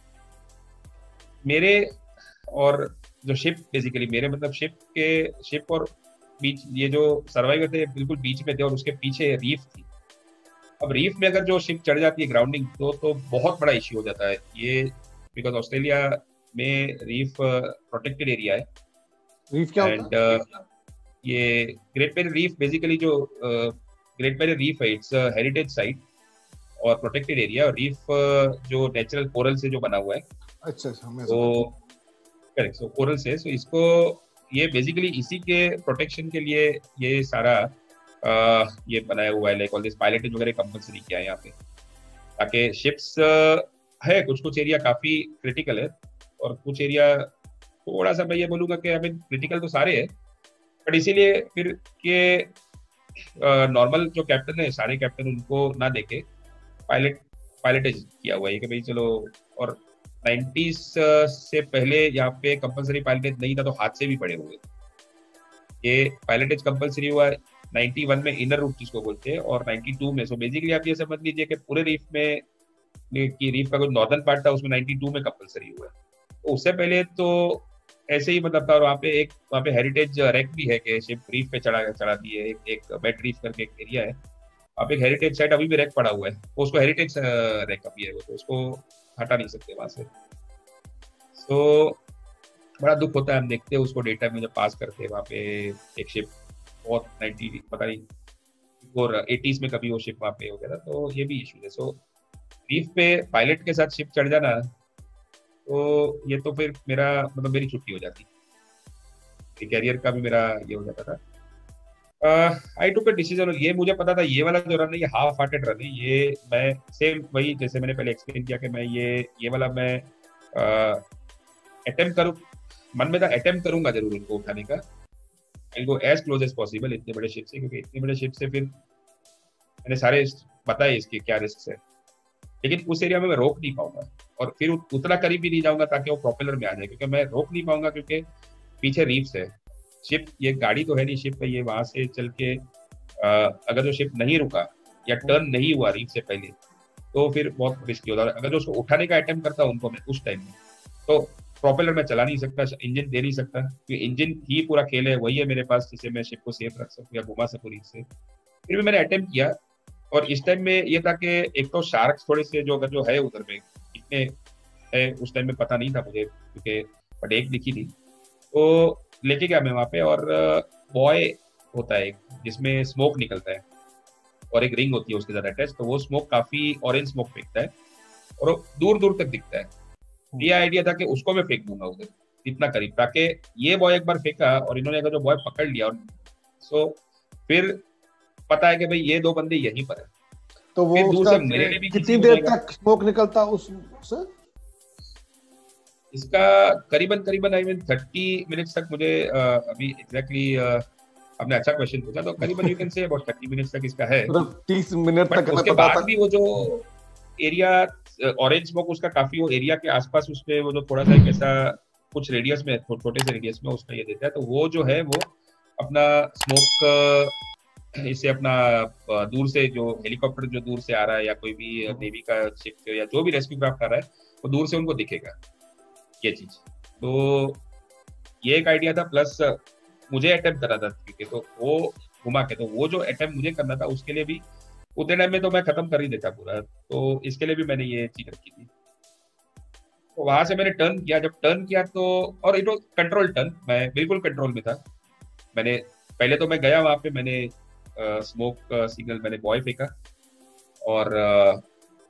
मेरे और जो शिप, बेसिकली मेरे मतलब शिप के शिप और बीच, ये जो सर्वाइवर थे बिल्कुल बीच में थे और उसके पीछे रीफ थी। अब रीफ में अगर जो शिप चढ़ जाती है ग्राउंडिंग तो तो बहुत बड़ा इश्यू हो जाता है ये, बिकॉज ऑस्ट्रेलिया में रीफ प्रोटेक्टेड एरिया है। रीफ क्या एंड होता है? ये ग्रेट बैरियर रीफ बेसिकली जो ग्रेट बैरियर रीफ है, इट्स हेरिटेज साइट और प्रोटेक्टेड एरिया। और रीफ जो नेचुरल कोरल से जो बना हुआ है, अच्छा अच्छा, मैं तो करेक्ट, सो कोरल से, सो इसको ये बेसिकली इसी के प्रोटेक्शन के लिए ये सारा आ, ये बनाया हुआ है। लाइक ऑल दिस पायलटेज वगैरह कंपलसरी किया है यहाँ पे, ताकि शिप्स है कुछ कुछ एरिया काफी क्रिटिकल है और कुछ एरिया थोड़ा सा, मैं ये बोलूंगा कि आई मीन क्रिटिकल तो सारे है, बट इसीलिए फिर के नॉर्मल जो कैप्टन है, सारे कैप्टन उनको ना देके पायलट पायलटेज किया हुआ है कि भाई चलो। और नाइंटीज़ से पहले यहाँ पे कंपलसरी पायलटेज नहीं था, तो हादसे भी पड़े हुए। ये पायलटेज कंपलसरी हुआ इक्यानवे में, इनर रूट जिसको बोलते हैं, और बानवे में। सो बेसिकली आप ये समझ लीजिए कि पूरे रीफ में, कि रीफ का जो नॉर्दर्न पार्ट था उसमें बानवे में कंपलसरी हुआ। तो उससे पहले तो ऐसे ही मतलब था। और वहाँ पे एक वहाँ पे हेरिटेज रैक भी है कि शिप रीफ पे चढ़ा चढ़ाती है, एक, एक बेड रीफ करके एक एरिया है। आप एक हेरिटेज साइट अभी भी रैक पड़ा हुआ है, तो उसको हेरिटेज रैक अभी है वो, तो उसको हटा नहीं सकते वहां से। तो बड़ा दुख होता है, हम देखते हैं उसको डेटा में जब पास करते हैं वहाँ पे एक शिप बहुत नाइनटी पता नहीं और एटीज में कभी वो शिप वहाँ पे हो गया था, तो ये भी इशू है। सो रीफ पे पायलट के साथ शिप चढ़ जाना, तो ये तो फिर मेरा मतलब मेरी छुट्टी हो जाती, कैरियर का भी मेरा ये हो जाता था। I took a decision. ये मुझे पता था ये वाला जो रन है ये हाफ हार्टेड रन है, ये मैं सेम वही जैसे मैंने पहले एक्सप्लेन किया कि मैं ये ये वाला मैं अटेम्प्ट करूँ, मन में था अटेम्प्ट करूंगा जरूर उनको उठाने का। I go as close as possible इतने बड़े शिप से, क्योंकि इतने बड़े शिप से फिर मैंने सारे बताए इसके क्या रिस्क है, लेकिन उस एरिया में मैं रोक नहीं पाऊंगा और फिर उतना करीब भी नहीं जाऊंगा ताकि वो प्रोपेलर में आ जाए, क्योंकि मैं रोक नहीं पाऊंगा क्योंकि पीछे रीफ्स है। शिप, ये गाड़ी तो है नहीं, शिप है, ये वहां से चल के आ, अगर जो शिप नहीं रुका या टर्न नहीं हुआ रीफ से पहले, तो फिर बहुत रिस्की होता है। अगर जो उसको उठाने का अटेम्प्ट करता उनको मैं उस टाइम में, तो प्रोपेलर में चला नहीं सकता, इंजन दे नहीं सकता, क्योंकि इंजन ही पूरा खेल है, वही है मेरे पास जिससे मैं शिप को सेफ रख सकूँ या घुमा सकूँ रीफ से। फिर भी मैंने अटेम्प्ट किया। और इस टाइम में ये था कि एक तो शार्क्स थोड़े से जो अगर जो है उधर में कितने है उस टाइम में पता नहीं था मुझे, क्योंकि बट एक दिखी थी, तो लेके गया मैं वहाँ पे। और बॉय होता है एक जिसमें स्मोक निकलता है और एक रिंग होती है उसके साथ अटैच, तो वो स्मोक काफी ऑरेंज स्मोक फेंकता है और दूर दूर तक दिखता है। ये आइडिया था कि उसको मैं फेंक दूंगा उधर इतना करीब, ताकि ये बॉय एक बार फेंका और इन्होंने अगर जो बॉय पकड़ लिया और सो फिर पता है कि भाई ये दो बंदे यहीं पर है, तो वो दूर उसका से मेरे लिए भी कितनी देर तक स्मोक निकलता उस से? इसका करीबन करीबन आई मीन थर्टी मिनट्स तक मुझे अभी एग्जैक्टली आपने अच्छा क्वेश्चन पूछा, तो करीबन you can say about thirty minutes तक इसका है, मतलब तीस मिनट तक उसके बाद भी वो जो एरिया ऑरेंज स्मोक उसका काफी वो एरिया के आसपास उसमें वो जो थोड़ा सा एक ऐसा कुछ रेडियस में छोटे से रेडियस में उसका ये देता है, तो वो जो है वो अपना स्मोक इससे अपना दूर से जो हेलीकॉप्टर जो दूर से आ रहा है या कोई भी नेवी का शिप या जो भी रेस्क्यू क्राफ्ट आ रहा है वो दूर से उनको दिखेगा ये चीज। तो ये एक आइडिया था, प्लस मुझे अटेम्प्ट करना था क्योंकि, तो वो घुमा के, तो वो जो अटेम्प्ट मुझे करना था उसके लिए भी उतने टाइम में तो मैं खत्म कर ही देता पूरा, तो इसके लिए भी मैंने ये चीज रखी थी। तो वहां से मैंने टर्न किया, जब टर्न किया तो, और इट वाज कंट्रोल टर्न, मैं बिल्कुल कंट्रोल में था। मैंने पहले तो मैं गया वहां पे, मैंने स्मोक सिग्नल मैंने बॉय फेंका और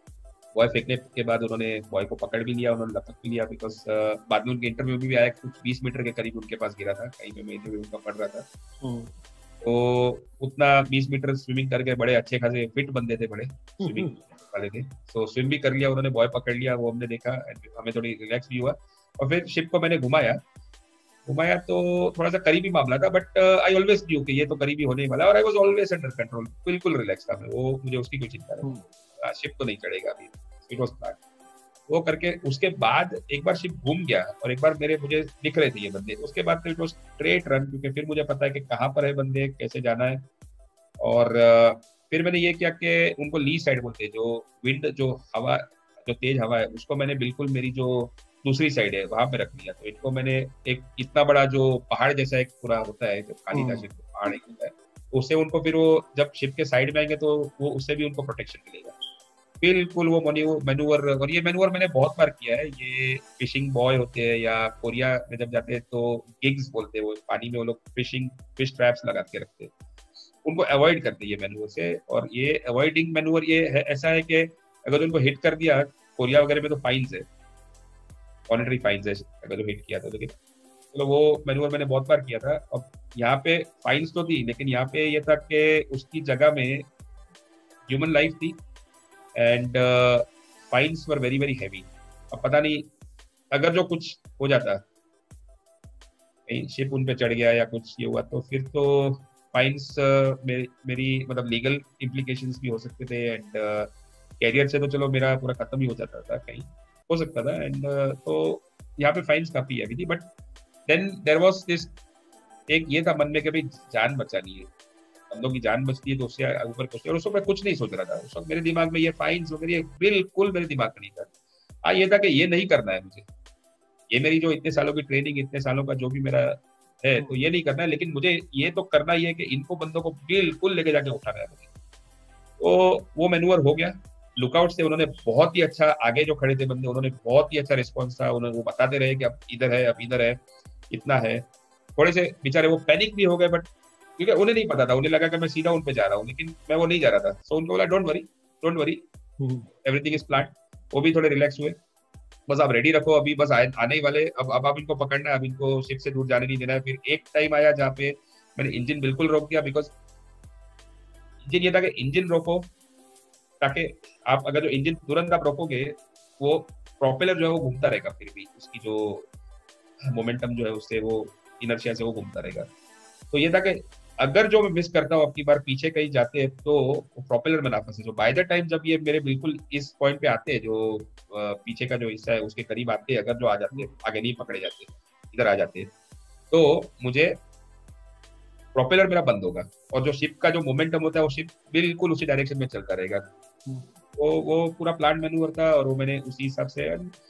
बॉय फेंकने के बाद उन्होंने बॉय को पकड़ भी लिया, उन्होंने लपक भी लिया, बिकॉज बाद में उनके इंटरव्यू भी आया, कुछ बीस मीटर के करीब उनके पास गिरा था, कहीं पे मैं इंटरव्यू उनका पढ़ रहा था। तो उतना बीस मीटर स्विमिंग करके बड़े अच्छे खासे फिट बंदे थे, बड़े स्विमिंग वाले थे। सो स्विम भी कर लिया उन्होंने, बॉय पकड़ लिया, वो हमने देखा, हमें थोड़ी रिलैक्स भी हुआ। और फिर शिप को मैंने घुमाया घुमाया तो थोड़ा सा करीबी मामला था, बट आई ऑलवेज न्यू कि ये तो करीबी होने वाला है, और I was always under control, बिल्कुल रिलैक्स था मैं, वो मुझे उसकी कोई चिंता नहीं, शिप तो नहीं चढ़ेगा अभी, इट वाज प्लान। वो करके उसके बाद एक बार शिप घूम गया और एक बार मेरे मुझे दिख रहे थे ये बंदे, उसके बाद तो इट वाज स्ट्रेट रन, क्योंकि फिर मुझे पता है कि कहाँ पर है बंदे, कैसे जाना है। और फिर मैंने ये किया कि उनको ली साइड बोलते हैं, जो विंड, जो हवा, जो तेज हवा है, उसको मैंने बिल्कुल मेरी जो दूसरी साइड है वहां पे रख लिया। तो इनको मैंने एक इतना बड़ा जो पहाड़ जैसा एक पूरा होता है, जो खाली का शिप पहाड़ एक होता है, उससे उनको फिर वो जब शिप के साइड में आएंगे तो वो उससे भी उनको प्रोटेक्शन मिलेगा, बिल्कुल वो मैन्यूवर। और ये मैन्यूवर मैंने बहुत बार किया है। ये फिशिंग बॉय होते हैं या कोरिया में जब जाते हैं तो गिग्स बोलते हैं, वो पानी में वो लोग फिशिंग फिश ट्रैप्स लगा के रखते हैं, उनको अवॉइड करते हैं ये मैन्यूवर से। और ये अवॉइडिंग मैन्यूवर ये है, ऐसा है कि अगर उनको हिट कर दिया, कोरिया वगैरह में तो फाइन्स है, मॉनेटरी फाइन्स है अगर जो हिट किया तो। लेकिन तो वो मैन्यूवर मैंने बहुत बार किया था। अब यहाँ पे फाइन्स तो थी, लेकिन यहाँ पे ये था कि उसकी जगह में ह्यूमन लाइफ थी and fines were very very heavy. अब पता नहीं अगर जो कुछ हो जाता, कहीं शिप उन पे चढ़ गया या कुछ ये हुआ, तो फिर तो फाइन्स uh, मेरी, मेरी मतलब लीगल इम्प्लीकेशंस भी हो सकते थे एंड कैरियर से तो चलो मेरा पूरा खत्म ही हो जाता था, कहीं हो सकता था। एंड uh, तो यहाँ पे फाइन्स काफी हैवी थी, but then there was this, एक ये था मन में कि भाई जान बचानी है, बंदों की जान बचती है तो उससे ऊपर कुछ। और उस वक्त मैं कुछ नहीं सोच रहा था, उस वक्त मेरे दिमाग में ये फाइन्स वगैरह ये बिल्कुल मेरे दिमाग में नहीं था। हाँ ये था कि ये नहीं करना है मुझे, ये मेरी जो इतने सालों की ट्रेनिंग, इतने सालों का जो भी मेरा है, तो ये नहीं करना है, लेकिन मुझे ये तो करना ही है कि इनको बंदों को बिल्कुल लेके जाके उठाना है मुझे। तो वो मैन्यूवर हो गया। लुकआउट से उन्होंने बहुत ही अच्छा, आगे जो खड़े थे बंदे उन्होंने बहुत ही अच्छा रिस्पॉन्स था, उन्होंने वो बताते रहे कि अब इधर है, अब इधर है, इतना है। थोड़े से बेचारे वो पैनिक भी हो गए, बट क्योंकि उन्हें नहीं पता था, उन्हें लगा कि मैं सीधा उन पे जा रहा हूँ, लेकिन मैं वो नहीं जा रहा था। सो उनको बोला don't worry, don't worry, everything is plan. वो भी थोड़े रिलैक्स हुए, बस आप रेडी रखो, अभी बस आने ही वाले, अब अब आप इनको पकड़ना है, अब इनको शिप से दूर जाने नहीं देना है। फिर एक टाइम आया जहाँ पे मैंने इंजन बिल्कुल रोक दिया, बिकॉज इंजन ये था कि इंजन रोको, ताकि आप अगर जो इंजन तुरंत आप रोकोगे, वो प्रोपेलर जो है वो घूमता रहेगा, फिर भी उसकी जो मोमेंटम जो है उससे, वो इनर्शिया से वो घूमता रहेगा। तो ये था कि अगर जो मैं मिस करता हूँ अपनी बार, पीछे कहीं जाते हैं तो प्रोपेलर में ना फंसे। जो बाय द टाइम जब ये मेरे बिल्कुल इस पॉइंट पे आते हैं, जो पीछे का जो हिस्सा है उसके करीब आते हैं, अगर जो आ जाते हैं, आगे नहीं पकड़े जाते, इधर आ जाते हैं, तो मुझे प्रोपेलर मेरा बंद होगा और जो शिप का जो मोमेंटम होता है वो शिप बिल्कुल उसी डायरेक्शन में चलता रहेगा। वो वो पूरा प्लान मैन्यूवर था और वो मैंने उसी हिसाब से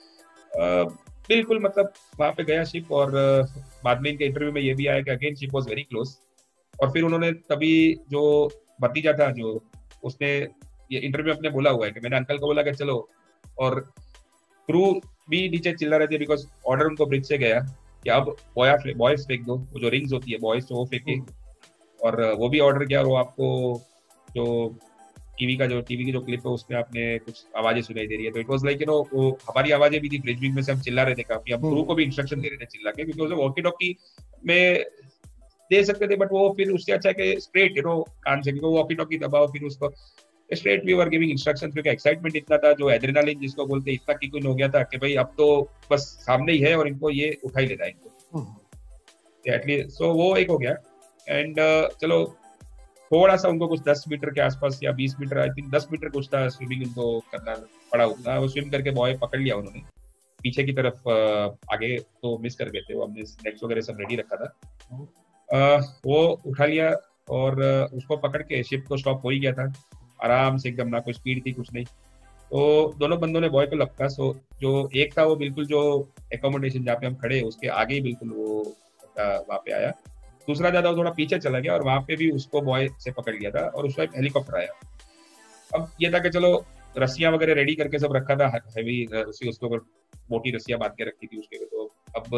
आ, बिल्कुल मतलब वहां पे गया शिप। और बाद में इनके इंटरव्यू में ये भी आया कि again ship was very close. और फिर उन्होंने तभी जो भतीजा था, जो उसने ये इंटरव्यू अपने बोला हुआ है कि मैंने अंकल को बोला कि चलो, और क्रू भी नीचे चिल्ला रहे थे, बिकॉज ऑर्डर उनको ब्रिज से गया कि अब बॉय बॉयज फेंक दो, वो जो रिंग्स होती है बॉयज तो वो फेंके। और वो भी ऑर्डर किया, और वो आपको जो टीवी का जो टीवी की जो क्लिप है उसमें आपने कुछ आवाजें सुनाई दे रही है। तो it was like you know, वो हमारी आवाजें भी थी ब्रिज विंग में से, हम चिल्ला रहे थे काफी, हम क्रू को भी इंस्ट्रक्शन दे रहे थे चिल्ला के, क्योंकि वॉकी टॉकी में दे सकते थे, बट वो फिर उससे अच्छा कि स्ट्रेट यू नो कान से, वो वॉकी टॉकी दबाओ, फिर उसको straight we were giving instructions, क्योंकि एक्साइटमेंट इतना था, जो एड्रेनालिन जिसको बोलते हैं, इतना किक हो गया था कि भाई अब तो बस सामने ही है और इनको ये उठा ही लेना है इनको एटलीस्ट। सो वो एक हो गया। एंड uh, चलो थोड़ा सा उनको कुछ दस मीटर के आसपास या बीस मीटर, आई थिंक दस मीटर कुछ था, स्विमिंग उनको करना पड़ा उतना। वो स्विम करके बॉय पकड़ लिया उन्होंने, पीछे की तरफ uh, आगे तो मिस कर गए थे, वो हमने नेट्स वगैरह सब रेडी रखा था। uh, वो उठा लिया और uh, उसको पकड़ के शिप को स्टॉप हो ही गया था आराम से एकदम, ना कोई स्पीड थी कुछ नहीं। तो दोनों बंदों ने बॉय को लपका। सो जो एक था वो बिल्कुल जो एकोमोडेशन जहाँ पे हम खड़े उसके आगे ही बिल्कुल वो वहां पे आया। दूसरा ज्यादा वो थोड़ा पीछे चला गया और वहां पे भी उसको बॉय से पकड़ लिया था और उस टाइम हेलीकॉप्टर आया। अब ये था कि चलो रस्सियां वगैरह रेडी करके सब रखा था, हैवी रस्सी उसके ऊपर मोटी रस्सियां बांध के रखी थी उसके। तो अब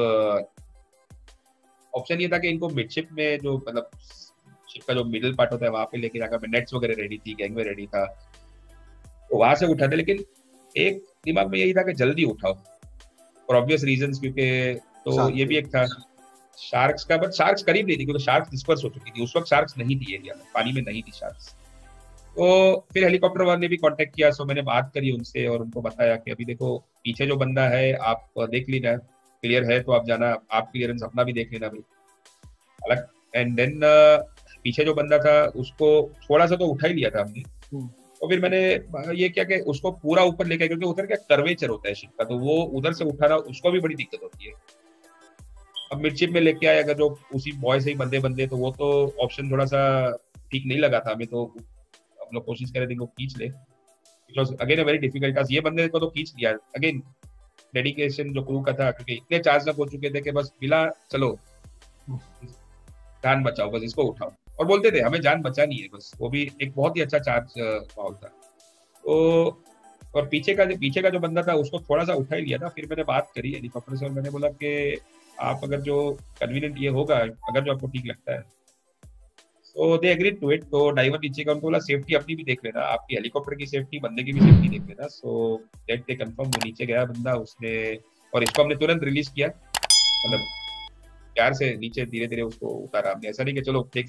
ऑप्शन ये था कि इनको मिडशिप में जो मतलब शिप का जो मिडिल पार्ट होता है वहां पे लेके जाकर नेट्स वगैरह रेडी थी, गैंगवे रेडी था, तो वहां से उठा था। लेकिन एक दिमाग में यही था कि जल्दी उठाओ फॉर ऑब्वियस रीजंस, क्योंकि तो ये भी एक था शार्क्स का, बट शार्क्स करीब नहीं थी क्योंकि शार्क्स डिस्पर्स हो चुकी थी उस वक्त, शार्क्स नहीं थी एरिया में, पानी में नहीं थी शार्क्स। तो फिर हेलीकॉप्टर वाले ने भी कांटेक्ट किया, सो मैंने बात करी उनसे और उनको बताया कि अभी देखो पीछे जो बंदा है आप देख लेना, क्लियर है तो आप जाना, आप क्लियरेंस अपना भी देख लेना भाई अलग। एंड देन पीछे जो बंदा था उसको थोड़ा सा तो उठा ही लिया था हमने। तो फिर मैंने ये क्या कि उसको पूरा ऊपर लेके, क्योंकि उधर क्या कर्वेचर होता है शिप का, तो वो उधर से उठाना उसको भी बड़ी दिक्कत होती है। अब मिडशिप में लेके आए अगर जो उसी बॉय से ही बंदे बंदे, तो वो तो ऑप्शन थोड़ा सा ठीक नहीं लगा था हमें। तो हम लोग कोशिश कर रहे थे वो खींच ले, because again a very difficult task. ये बंदे को तो खींच लिया, अगेन डेडिकेशन जो क्रू का था, क्योंकि इतने चार्ज अप हो चुके थे कि बस मिला चलो जान बचाओ, बस इसको उठाओ, और बोलते थे हमें जान बचानी है बस। वो भी एक बहुत ही अच्छा चार्ज माहौल था। तो और पीछे का जो पीछे का जो बंदा था उसको थोड़ा सा उठा ही लिया था। फिर मैंने बात करी हेलीकॉप्टर से और मैंने बोला कि आप अगर जो कन्वीनियंट ये होगा, अगर जो आपको ठीक लगता है, तो दे एग्रीड टू इट। तो ड्राइवर नीचे का, उनको बोला सेफ्टी अपनी भी देख लेना, आपकी हेलीकॉप्टर की सेफ्टी, बंदे की भी सेफ्टी देख लेना। So that they confirm. वो नीचे गया बंदा उसने, और इसको हमने तुरंत रिलीज किया, मतलब प्यार से नीचे धीरे धीरे उसको उतारा हमने, ऐसा नहीं कि चलो देख।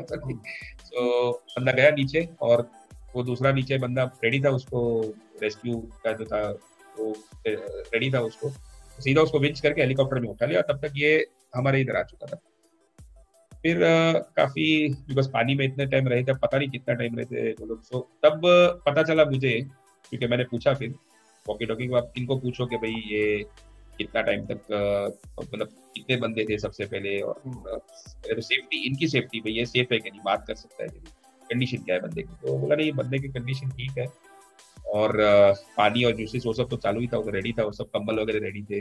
तो बंदा गया नीचे और वो दूसरा नीचे बंदा रेडी था, उसको रेस्क्यू का जो था वो रेडी था, उसको सीधा उसको विंच करके हेलीकॉप्टर में उठा लिया। तब तक ये हमारे इधर आ चुका था। फिर uh, काफी, बिकॉज पानी में इतने टाइम रहे थे, पता नहीं कितना टाइम रहे थे वो लोग। सो तब पता चला मुझे, क्योंकि मैंने पूछा फिर वॉकी टॉकी को, आप इनको पूछो कि भाई ये कितना टाइम तक, मतलब कितने बंदे थे सबसे पहले, और पहले तो सेफ्टी, इनकी सेफ्टी भाई ये सेफ है कि नहीं, बात कर सकता है कि नहीं, कंडीशन क्या है बंदे की। तो बोला नहीं बंदे की कंडीशन ठीक है, और पानी और जूसेस वो सब तो चालू ही था, वो रेडी था, वो सब कंबल वगैरह रेडी थे।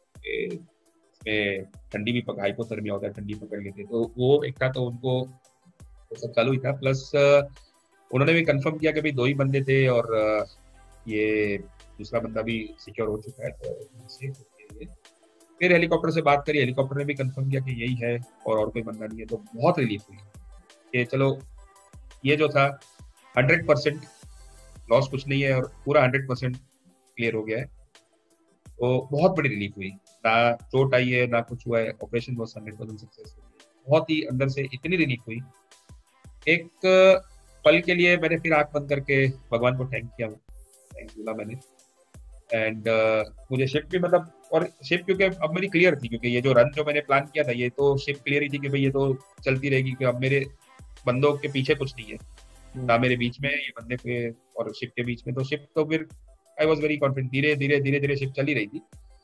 इसमें ठंडी भी पक हाइपोथर्मिया होता है, ठंडी पकड़ लेते, तो वो एक था, तो उनको वो सब चालू ही था। प्लस उन्होंने भी कंफर्म किया कि भाई दो ही बंदे थे और ये दूसरा बंदा भी सिक्योर हो चुका है, तो फिर हेलीकॉप्टर से बात करी, हेलीकॉप्टर ने भी कंफर्म किया कि यही है और और कोई बंदा नहीं है। तो बहुत रिलीफ हुई कि चलो ये जो था हंड्रेड परसेंट लॉस कुछ नहीं है और पूरा हंड्रेड परसेंट क्लियर हो गया है। तो बहुत बड़ी रिलीफ हुई, ना चोट आई है ना कुछ हुआ है, ऑपरेशन बहुत हंड्रेड परसेंट सक्सेसफुल। बहुत ही अंदर से इतनी रिलीफ हुई, एक पल के लिए मैंने फिर आंख बंद करके भगवान को थैंक किया, थैंक बोला मैंने। एंड uh, मुझे शिप भी, मतलब, और शिप क्योंकि अब मेरी क्लियर थी, क्योंकि ये जो रन जो मैंने प्लान किया था ये तो शिप क्लियर ही थी कि भाई ये तो चलती रहेगी, कि अब मेरे बंदों के पीछे कुछ नहीं है, ना मेरे बीच में, ये बंदे पे और शिप के बीच में। तो शिप तो फिर आई वॉज वेरी कॉन्फिडेंट, धीरे धीरे धीरे धीरे शिप चली रही थी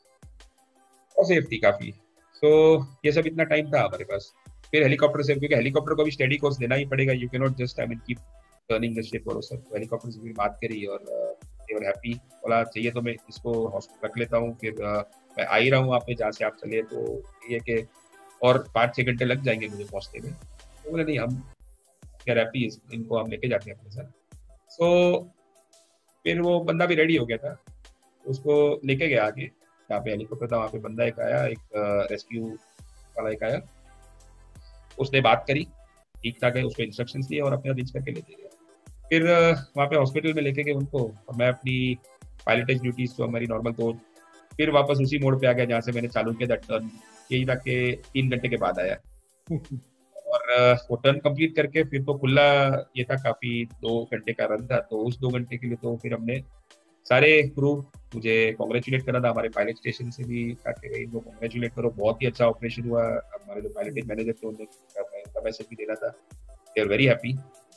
और सेफ थी काफी। तो ये सब इतना टाइम था हमारे पास। फिर हेलीकॉप्टर से, क्योंकि हेलीकॉप्टर को भी स्टेडी कोर्स देना ही पड़ेगा, you can not just I mean keep turning the ship और सब। हेलीकॉप्टर से भी बात करी और दे वर हैप्पी, बोला चाहिए तो मैं इसको हॉस्पिटल रख लेता हूँ, फिर uh, मैं आ ही रहा हूँ वहाँ पे जहाँ से आप चले, तो ये कि और पाँच छः घंटे लग जाएंगे मुझे पहुँचने में। तो बोले नहीं, हम क्या हैप्पी, इनको हम लेके जाते हैं अपने साथ। सो so, फिर वो बंदा भी रेडी हो गया था, उसको लेके गया आगे जहाँ पे हेलीकॉप्टर था, वहाँ पे बंदा एक आया, एक रेस्क्यू वाला एक आया, उसने बात करी, ठीक ठाक है, उसको इंस्ट्रक्शंस दिए और अपने अरेंज करके लेके गया। फिर वहाँ पे हॉस्पिटल में लेके गए उनको, और मैं अपनी पायलटेज ड्यूटीज तो हमारी नॉर्मल, तो फिर वापस उसी मोड़ पे आ गया जहाँ से मैंने चालू किया था टर्न। यही था कि तीन घंटे के बाद आया और वो टर्न कंप्लीट करके फिर तो खुला ये था, काफी दो घंटे का रन था। तो उस दो घंटे के लिए तो फिर हमने सारे क्रू, मुझे कॉन्ग्रेचुलेट करना था, हमारे पायलट स्टेशन से भी आके गई, इनको कॉन्ग्रेचुलेट करो, बहुत ही अच्छा ऑपरेशन हुआ। हमारे जो पायलट मैनेजर थे उन्हें मैसेज भी देना था, they are very happy.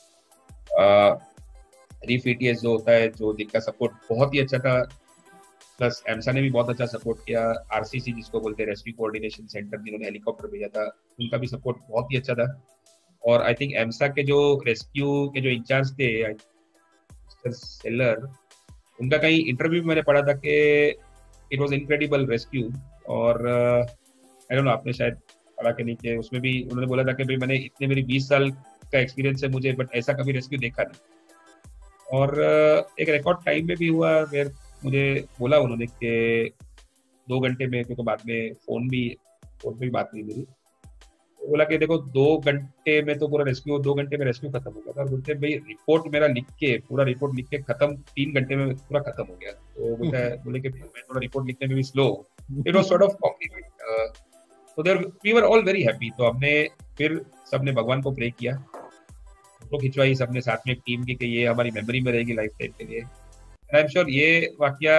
Reef ATS जो होता है, जो जिनका सपोर्ट बहुत ही अच्छा था, प्लस एमसा ने भी बहुत अच्छा सपोर्ट किया। आरसीसी जिसको बोलते हैं रेस्क्यू कोऑर्डिनेशन सेंटर, जिन्होंने हेलीकॉप्टर भेजा था, उनका भी सपोर्ट बहुत ही अच्छा था। और आई थिंक एमसा के जो रेस्क्यू के जो इंचार्ज थे मिस्टर सेलर, उनका कहीं इंटरव्यू में मैंने पढ़ा था कि इट वाज इनक्रेडिबल रेस्क्यू। और आई डोंट नो आपने शायद पढ़ा कि नहीं, कि उसमें भी उन्होंने बोला था कि भाई मैंने इतने, मेरी बीस साल का एक्सपीरियंस है मुझे, बट ऐसा कभी रेस्क्यू देखा नहीं। और एक रिकॉर्ड टाइम में भी हुआ, फिर मुझे बोला उन्होंने कि दो घंटे में, क्योंकि बाद में फोन भी फोन पे भी बात नहीं मिली, तो बोला कि देखो दो घंटे में तो पूरा रेस्क्यू, दो घंटे में रेस्क्यू खत्म हो गया था। और बोलते भाई रिपोर्ट मेरा लिख के, पूरा रिपोर्ट लिख के खत्म तीन घंटे में पूरा खत्म हो गया। तो बोलता है, बोले कि मैं थोड़ा रिपोर्ट लिखने में भी slow. It was sort of compliment. तो there we were all very happy. तो हमने फिर सबने भगवान को प्रे किया, फोटो खिंचवाई सबने साथ में टीम की कि ये हमारी मेमोरी में रहेगी लाइफ टाइम के लिए। आई एम श्योर ये वाकया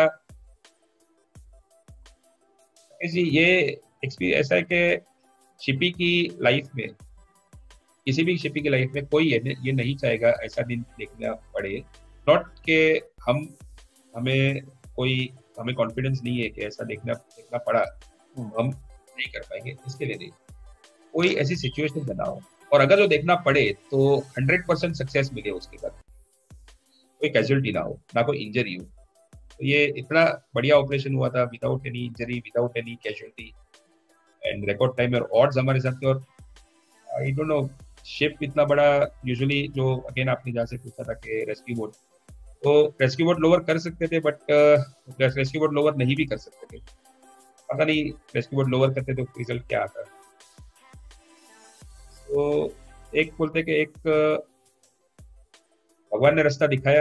जी, ये एक्सपीरियंस ऐसा है कि शिपी की लाइफ में, किसी भी शिपी की लाइफ में कोई ये, ये नहीं चाहेगा ऐसा दिन देखना पड़े। नॉट के हम हमें कोई हमें कॉन्फिडेंस नहीं है कि ऐसा देखना देखना पड़ा तो हम नहीं कर पाएंगे, इसके लिए नहीं। कोई ऐसी सिचुएशन बनाओ और अगर जो देखना पड़े तो हंड्रेड परसेंट सक्सेस मिले, उसके बाद कोई कैजुअलिटी ना हो, ना कोई इंजरी हो। तो ये इतना बढ़िया ऑपरेशन हुआ था without any injury, without any casualty and record time में। ऑड्स हमारे साथ थे और आई डोंट नो शिप इतना बड़ा, यूजुअली जो अगेन आपने जहाँ से पूछा था कि रेस्क्यू बोट, तो रेस्क्यू बोट लोअर कर सकते थे बट रेस्क्यू बोट लोअर नहीं भी कर सकते थे। पता नहीं रेस्क्यू बोट लोअर करते तो रिजल्ट क्या आता। तो एक बोलते कि एक भगवान ने रास्ता दिखाया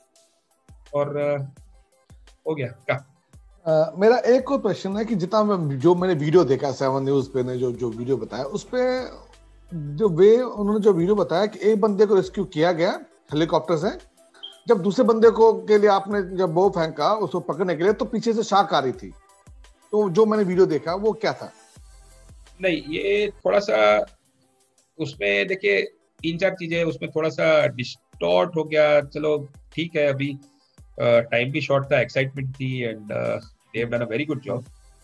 और हो गया का। Uh, मेरा एक और क्वेश्चन है कि जितना मैं जो मैंने वीडियो देखा सेवन न्यूज पे ने जो जो वीडियो बताया उस पे जो वे उन्होंने जो वीडियो बताया कि एक बंदे को रेस्क्यू किया गया हेलीकॉप्टर से, जब दूसरे बंदे को के लिए आपने जब वो फेंका उसको पकड़ने के लिए तो पीछे से शार्क आ रही थी। तो जो मैंने वीडियो देखा वो क्या था? नहीं, ये थोड़ा सा उसमें देखिए तीन चार चीजें उसमें थोड़ा सा डिस्टॉर्ट हो गया। चलो ठीक है, अभी टाइम भी शॉर्ट था, एक्साइटमेंट थी and they have done a very good job,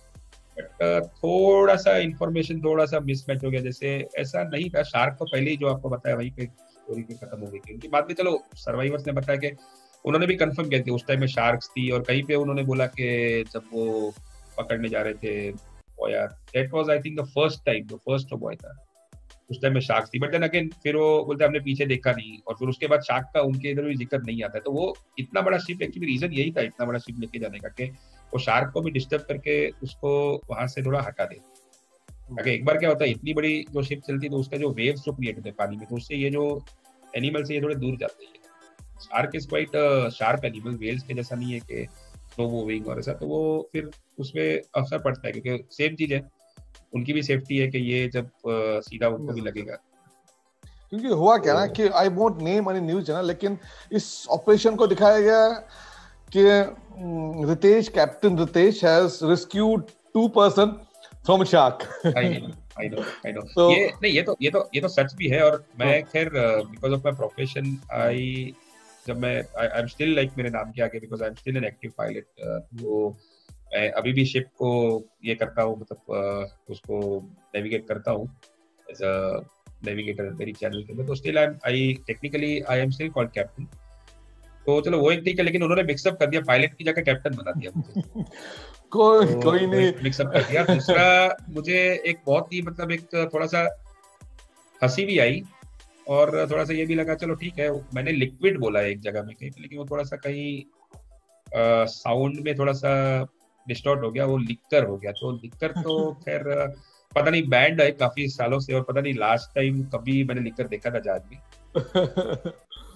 but थोड़ा सा इंफॉर्मेशन थोड़ा सा मिसमैच हो गया। जैसे ऐसा नहीं था, शार्क तो पहले ही जो आपको बताया वहीं पे स्टोरी पे खत्म हो गई थी। उनकी बात में चलो सर्वाइवर्स ने बताया कि उन्होंने भी कंफर्म किया था उस टाइम में शार्क्स थी, और कहीं पे उन्होंने बोला कि जब वो पकड़ने जा रहे थे यार, that was I think the first time, the first boy था उस टाइम में शार्क थी। बट देन अगेन फिर वो बोलते हमने पीछे देखा नहीं, और फिर उसके बाद शार्क का उनके इधर भी जिक्र नहीं आता है। तो वो इतना बड़ा शिप, एक्चुअली रीजन यही था इतना बड़ा शिप लेके जाने का कि वो शार्क को भी डिस्टर्ब करके उसको वहां से थोड़ा हटा दे। अगर एक बार क्या होता है, इतनी बड़ी जो शिप चलती तो उसका जो वेव्स जो क्रिएट होते हैं पानी में, तो उससे ये जो एनिमल से ये थोड़े दूर जाते हैं। Shark is quite sharp animal, whales के जैसा नहीं है कि स्लो मूविंग और ऐसा। तो वो फिर उसमें असर पड़ता है क्योंकि सेम चीज है, उनकी भी सेफ्टी है कि ये जब uh, सीधा उनको भी लगेगा। क्योंकि हुआ क्या ना कि I won't name any news है ना, लेकिन इस ऑपरेशन को दिखाया गया कि Ritesh, captain Ritesh has rescued two person from shark. I know I know I know ये नहीं, ये तो ये तो ये तो सच भी है। और मैं खैर because of my profession, I जब मैं आई एम स्टिल लाइक मेरे नाम के आगे, because I am still an active pilot. तो मैं अभी भी शिप को ये करता हूँ, मतलब uh, उसको नेविगेट करता हूँ एज अ नेविगेटर मेरी चैनल के लिए। तो still I am I technically I am still called captain. तो चलो वो एक ठीक है, लेकिन उन्होंने मिक्सअप कर दिया, पायलट की जगह कैप्टन बना दिया मुझे। कोई तो कोई नहीं, मिक्सअप कर दिया। दूसरा मुझे एक बहुत ही मतलब एक थोड़ा सा हंसी भी आई और थोड़ा सा ये भी लगा, चलो ठीक है, मैंने लिक्विड बोला है एक जगह में कहीं, लेकिन वो थोड़ा सा कहीं साउंड में थोड़ा सा डिस्टॉर्ट हो गया, वो लिक्कर हो गया। तो लिक्कर तो खैर पता नहीं बैंड है काफी सालों से, और पता नहीं लास्ट टाइम कभी मैंने लिक्कर देखा था जहाज में।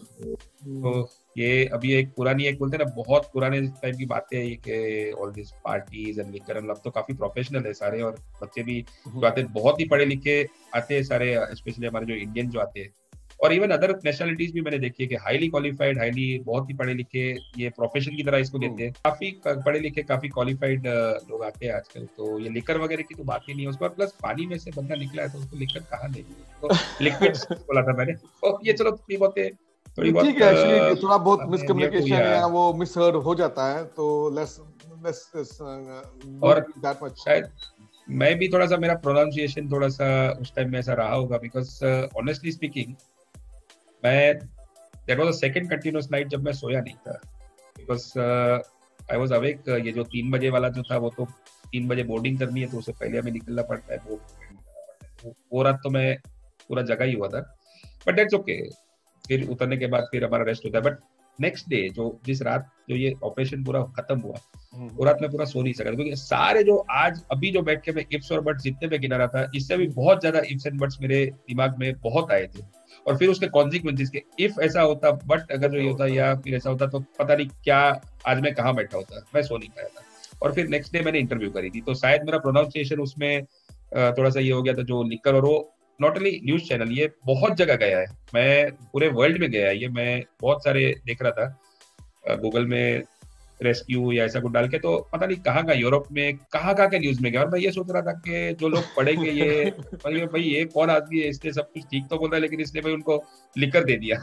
तो ये अभी एक पुरानी, एक बोलते हैं ना बहुत पुराने टाइम की बातें है कि all this parties and liquor, अब तो काफी प्रोफेशनल है सारे, और बच्चे भी जो आते हैं बहुत ही पढ़े लिखे आते हैं सारे, स्पेशली हमारे जो इंडियन जो आते हैं, और इवन अदर नेशनलिटीज भी मैंने देखी है कि हाईली क्वालिफाइड, हाईली बहुत ही पढ़े लिखे, ये प्रोफेशन की तरह इसको लेते हैं। काफी पढ़े लिखे, काफी क्वालिफाइड लोग आते हैं आजकल। तो ये लिकर वगैरह की तो बात ही नहीं है। उसके बाद प्लस पानी में से बंदा निकला है तो उसको लिकर कहाँ देंगे, तो लिक्विड बोला था मैंने। तो ये चलो थोड़ी बहुत थोड़ी बहुत ठीक है, एक्चुअली थोड़ा बहुत मिसकम्युनिकेशन या या वो मिसहर्ड हो जाता है, तो लेट्स लेट्स और दैट मच। शायद मैं भी थोड़ा सा, मेरा प्रोनाउंसिएशन थोड़ा सा उस टाइम में ऐसा रहा होगा, बिकॉज ऑनेस्टली स्पीकिंग मैं that was the second continuous night जब मैं सोया नहीं था, बिकॉज आई वाज अवेक। ये जो तीन बजे वाला जो था वो तो तीन बजे बोर्डिंग करनी है, तो उससे पहले हमें निकलना पड़ता है। वो वो रात तो मैं पूरा जगा ही हुआ था, बट दैट्स ओके। फिर उतरने के बाद फिर हमारा रेस्ट होता है। बट नेक्स्ट डे जो जिस रात जो ये ऑपरेशन पूरा खत्म हुआ, वो रात में पूरा सो नहीं सका, क्योंकि सारे जो आज अभी जो बैठ के मैं इफ्स और बट्स जितने में गिना रहा था, इससे भी बहुत ज्यादा इफ्स एंड बट्स मेरे दिमाग में बहुत आए थे। और फिर उसके कॉन्सिक्वेंसेस के, इफ ऐसा होता, बट अगर जो ये होता या फिर ऐसा होता, तो पता नहीं क्या आज मैं कहाँ बैठा होता, मैं सो नहीं पाया था। और फिर नेक्स्ट डे मैंने इंटरव्यू करी थी, तो शायद मेरा प्रोनाउंसिएशन उसमें थोड़ा सा ये हो गया था जो लिखकर, और वो नॉट ओनली न्यूज चैनल, ये बहुत जगह गया है, मैं पूरे वर्ल्ड में गया है ये, मैं बहुत सारे देख रहा था गूगल में रेस्क्यू या ऐसा कुछ डाल के, तो पता नहीं कहाँ का यूरोप में कहाँ कहाँ के न्यूज में गया। और मैं ये सोच रहा था कि जो लोग पढ़ेंगे ये भाई भाई ये कौन आदमी है, इसने सब कुछ ठीक तो बोल रहा है, लेकिन इसने भाई उनको लिखकर दे दिया।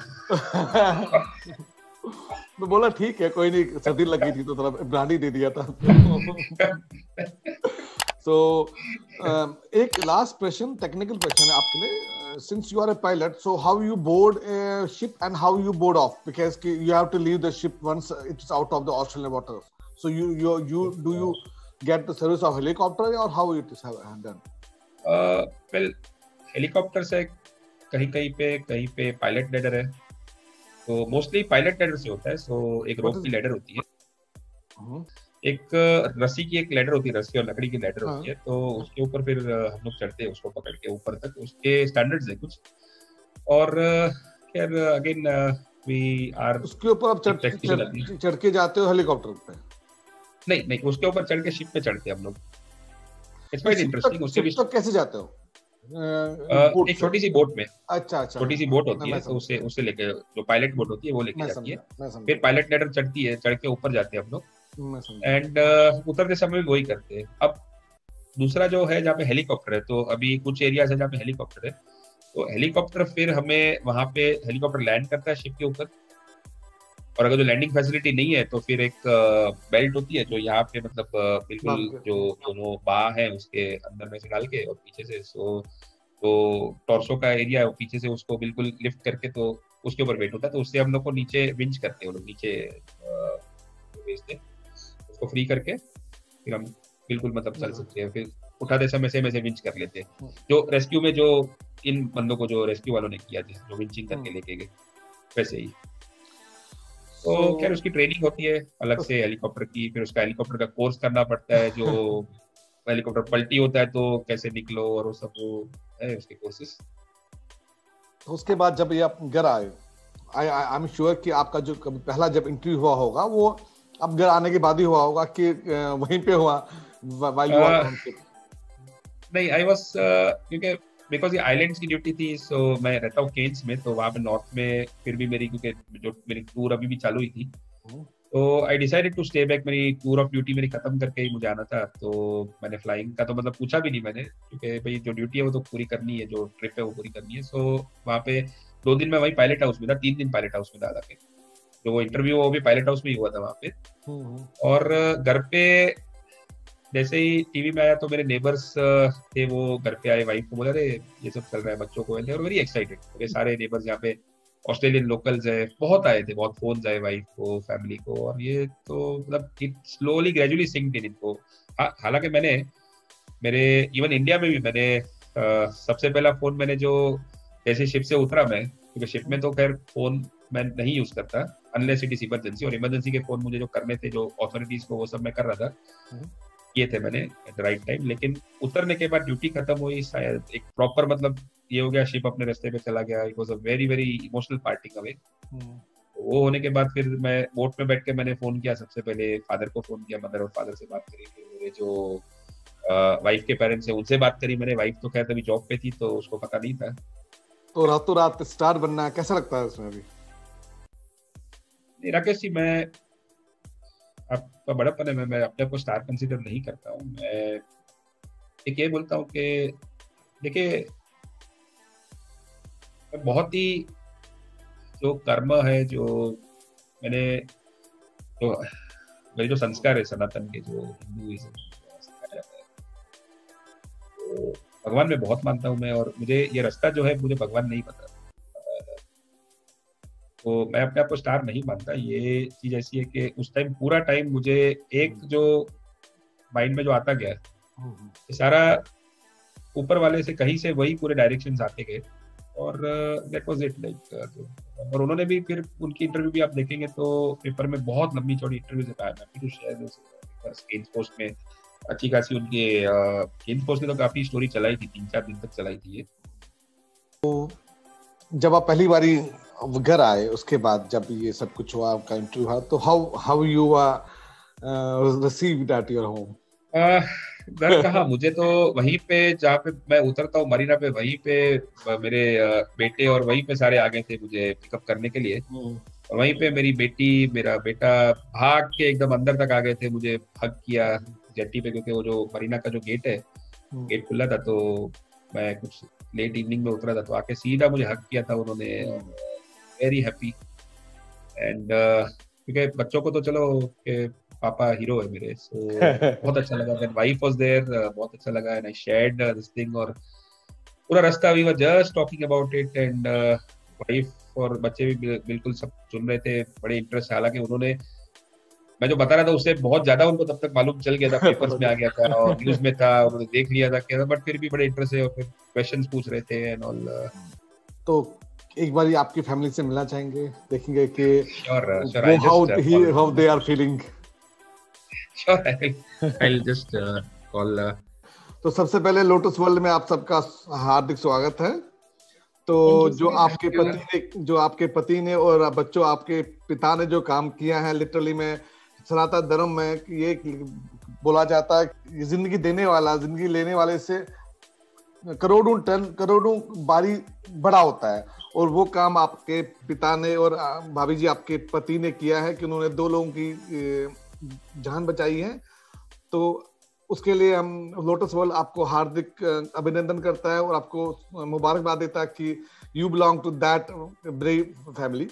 तो बोला ठीक है कोई नहीं, सर्दी लगी थी तो थोड़ा ब्रांडी दे दिया था। So, um, एक लास्ट क्वेश्चन, टेक्निकल क्वेश्चन है आपके लिए, since you are a pilot, so how you board a ship and how you board off, because you have to leave the ship once it's out of the Australian waters, so you you you do you get the service of helicopter or how it is done? uh, well, helicopter से कहीं कहीं पे कहीं पे pilot ladder है, तो mostly pilot ladder से होता है। सो so, एक रोप की लैडर होती है, uh-huh. एक रस्सी की एक लैडर होती है, रस्सी और लकड़ी की लैडर हाँ. होती है, तो उसके ऊपर फिर हम लोग चढ़ते हैं उसको पकड़ के ऊपर तक, उसके स्टैंडर्ड्स है कुछ। और खैर अगेन वी आर, उसके ऊपर आप चढ़ चढ़ के जाते हो हेलीकॉप्टर पे? नहीं नहीं, उसके ऊपर चढ़ के शिप पे चढ़ते हैं हम लोग। It's quite interesting. उससे भी तक कैसे जाते हो? Uh, एक छोटी सी बोट में, अच्छा अच्छा, छोटी सी बोट होती है, तो उसे उसे लेके, जो पायलट बोट होती है वो लेके जाती है, फिर पायलट लैडर चढ़ती है, चढ़ के ऊपर जाते हैं हम लोग, एंड uh, उतरते समय भी वही करते हैं। अब दूसरा जो है जहाँ पे हेलीकॉप्टर है, तो अभी कुछ एरियाज है जहाँ पे हेलीकॉप्टर है, तो हेलीकॉप्टर फिर हमें वहां पे हेलीकॉप्टर लैंड करता है शिप के ऊपर, और अगर जो लैंडिंग फैसिलिटी नहीं है तो फिर एक बेल्ट होती है जो यहाँ पे मतलब बिल्कुल जो दोनों बाह है उसके अंदर में से डाल के और पीछे से, सो तो टॉर्सो का एरिया है, पीछे से उसको बिल्कुल लिफ्ट करके तो उसके ऊपर वेट होता है, तो उससे हम लोग को नीचे विंच करते हैं, वो लोग नीचे भेजते, उसको फ्री करके फिर हम बिल्कुल मतलब चल सकते हैं। फिर उठाते समय से में से विंच कर लेते हैं, जो रेस्क्यू में जो इन बंदों को जो रेस्क्यू वालों ने किया था, जो विंचिंग करके लेके गए, वैसे ही। तो so, खैर उसकी ट्रेनिंग होती है अलग से हेलीकॉप्टर की, फिर उसका हेलीकॉप्टर का कोर्स करना पड़ता है, जो हेलीकॉप्टर पलटी होता है तो कैसे निकलो, और वो सब वो है उसके कोर्सेस। तो उसके बाद जब ये आप घर आए, आई आई एम श्योर कि आपका जो पहला जब इंटरव्यू हुआ होगा वो अब घर आने के बाद ही हुआ होगा कि वहीं पे हुआ while you are on ship? नहीं, आई वाज क्योंकि बिकॉज ये आइलैंड्स की ड्यूटी थी, सो so मैं रहता हूँ केन्स में, तो वहाँ पे नॉर्थ में फिर भी मेरी, क्योंकि जो मेरी टूर अभी भी चालू ही थी, तो I decided to stay back. मेरी टूर ऑफ ड्यूटी मेरी खत्म करके ही मुझे आना था, तो मैंने फ्लाइंग का तो मतलब पूछा भी नहीं मैंने, क्योंकि भाई जो ड्यूटी है वो तो पूरी करनी है, जो ट्रिप है वो पूरी करनी है। सो so, वहाँ पे दो दिन में वही पायलट हाउस में था, तीन दिन पायलट हाउस में था के, जो वो इंटरव्यू वो भी पायलट हाउस में ही हुआ था वहाँ पे। और घर पे जैसे ही टीवी में आया तो मेरे नेबर्स थे, वो घर पे आए, वाइफ को बोला रे ये सब चल रहा है बच्चों को, और वेरी एक्साइटेड, क्योंकि सारे नेबर्स यहाँ पे ऑस्ट्रेलियन लोकल्स है, बहुत आए थे, बहुत फोन्स आए वाइफ को, फैमिली को, और ये तो मतलब it slowly gradually sinked in इनको। हालांकि मैंने मेरे इवन इंडिया में भी मैंने आ, सबसे पहला फोन मैंने जो जैसे शिप से उतरा मैं, क्योंकि शिप में तो खैर फोन मैं नहीं यूज करता अनलेस इट इज इमरजेंसी, और इमरजेंसी के फोन मुझे जो करने थे जो ऑथोरिटीज को, वो सब मैं कर रहा था, ये थे मैंने एट द राइट टाइम। लेकिन उतरने के बाद ड्यूटी खत्म हुई, शायद एक प्रॉपर मतलब ये हो गया, शिप अपने रास्ते पे चला गया, it was a very very emotional parting away. वो होने के बाद फिर मैं बोट में बैठ के मैंने फोन किया, सबसे पहले फादर को फोन किया, मदर और फादर से बात करी, फिर मेरे जो वाइफ के पेरेंट्स है उनसे बात करी मैंने। वाइफ तो खैर तभी जॉब पे थी तो उसको पता नहीं था। तो रातों रात स्टार बनना कैसा लगता है उसमें? अभी राकेश जी, मैं आपका बड़ापन है, मैं मैं अपने आप को स्टार कंसीडर नहीं करता हूँ। मैं एक ये बोलता हूँ कि देखिए, बहुत ही जो कर्म है, जो मैंने जो मेरे जो संस्कार है सनातन के, जो हिंदुइज्म सिखाया जाता है, तो भगवान में बहुत मानता हूँ मैं, और मुझे ये रास्ता जो है मुझे भगवान नहीं पता, तो मैं अपने आप को स्टार नहीं मानता। ये चीज ऐसी है कि उस टाइम पूरा टाइम मुझे एक जो माइंड में जो आता गया, ये सारा ऊपर वाले से कहीं से वही पूरे डायरेक्शंस आते गए, और दैट वाज इट लाइक। और उन्होंने भी फिर उनकी इंटरव्यू भी आप देखेंगे तो पेपर में बहुत लंबी चौड़ी इंटरव्यू है, happy to share this. Cairns post में अच्छी खासी उनके केन्स पोस्ट ने तो काफी स्टोरी चलाई थी, तीन चार दिन तक चलाई थी ये। जब आप पहली बारी घर आए उसके बाद जब ये सब कुछ हुआ, आपका इंटरव्यू हुआ, तो how how you are received at your home? घर कहा, मुझे तो वहीं पे जहाँ पे मैं उतरता हूँ मरीना पे, वहीं पे मेरे बेटे और वहीं पे सारे आ गए थे मुझे पिकअप करने के लिए। और वहीं पे मेरी बेटी मेरा बेटा भाग के एकदम अंदर तक आ गए थे, मुझे हग किया जेट्टी पे, क्योंकि वो जो मरीना का जो गेट है, गेट खुला था, तो मैं कुछ लेट इवनिंग में उतरा था, तो आके सीधा मुझे हग किया था उन्होंने। वेरी हैप्पी एंड क्योंकि बच्चों को तो चलो के पापा हीरो है मेरे, सो बहुत अच्छा लगा। व्हेन वाइफ वाज देयर बहुत अच्छा लगा and I shared this thing. और पूरा रास्ता we were just talking about it and wife और बच्चे भी बिल्कुल सब सुन रहे थे बड़े इंटरेस्ट। हालांकि उन्होंने, मैं जो बता रहा था उससे बहुत ज्यादा उनको तब तक मालूम चल गया था, पेपर्स में आ गया था और न्यूज में था, उन्होंने देख लिया था क्या था, बट फिर भी बड़े इंटरेस्ट है और फिर क्वेश्चंस पूछ रहे थे एंड ऑल। तो एक बार ये आपकी फैमिली से मिलना चाहेंगे, देखेंगे कि sure sure I how how they are feeling. Sure I will just call. तो सबसे पहले लोटस वर्ल्ड में आप सबका हार्दिक स्वागत है। तो जो आपके पति ने जो आपके पति ने और बच्चों आपके पिता ने जो काम किया है, लिटरली में सनातन धर्म में ये बोला जाता है जिंदगी देने वाला जिंदगी लेने वाले से करोड़ों टन करोड़ों बारी बड़ा होता है। और वो काम आपके पिता ने और भाभी जी आपके पति ने किया है कि उन्होंने दो लोगों की जान बचाई है। तो उसके लिए हम लोटस वर्ल्ड आपको हार्दिक अभिनंदन करता है और आपको मुबारकबाद देता है कि you belong to that brave family.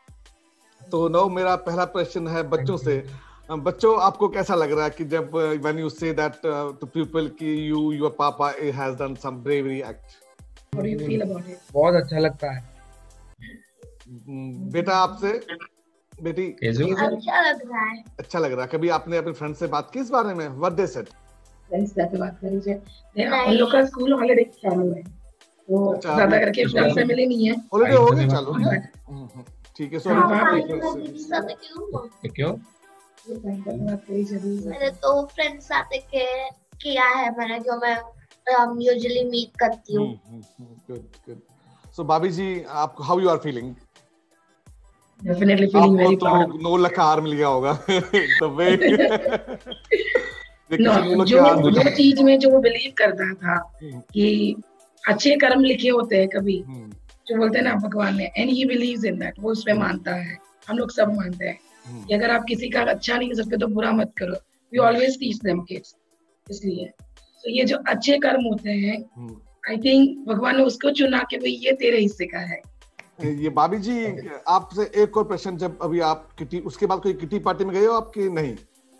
तो नो, मेरा पहला प्रश्न है बच्चों से। बच्चों, आपको कैसा लग रहा है कि जब when you say that to people कि you your papa has done some bravery act? How do you feel about it? बहुत अच्छा लगता है। बेटा, आपसे बेटी अच्छा लग रहा है। अच्छा लग रहा है। कभी आपने अपने फ्रेंड से बात की इस बारे में? What they said? फ्रेंड्स से बात करी है, हम लोग का स्कूल हॉलिडे चालू है, तो ज्यादा करके फ्रेंड से मिले नहीं है। हॉलिडे हो गए चालू है? ठीक है। सो क्यों मैंने तो फ्रेंड्स साथ के किया है, मैंने जो मैं यूजुअली मीट करती हूँ। Good good. सो भाभी जी, आप how you are feeling? Definitely feeling very proud. नौ लाख हार मिल गया होगा तो वे no, जो जो चीज में जो बिलीव करता था कि अच्छे कर्म लिखे होते हैं, कभी जो बोलते हैं ना भगवान ने, and he believes in that, वो उसमें मानता है। हम लोग सब मानते हैं कि अगर आप किसी का अच्छा नहीं कर सकते तो बुरा मत करो। We always teach them kids. इसलिए तो ये जो अच्छे कर्म होते हैं, आई थिंक भगवान ने उसको चुना कि भाई ये तेरे हिस्से का है। ये भाभी जी, आपसे एक और प्रश्न, जब अभी आप किटी उसके बाद कोई किटी पार्टी में गए हो आपकी? नहीं,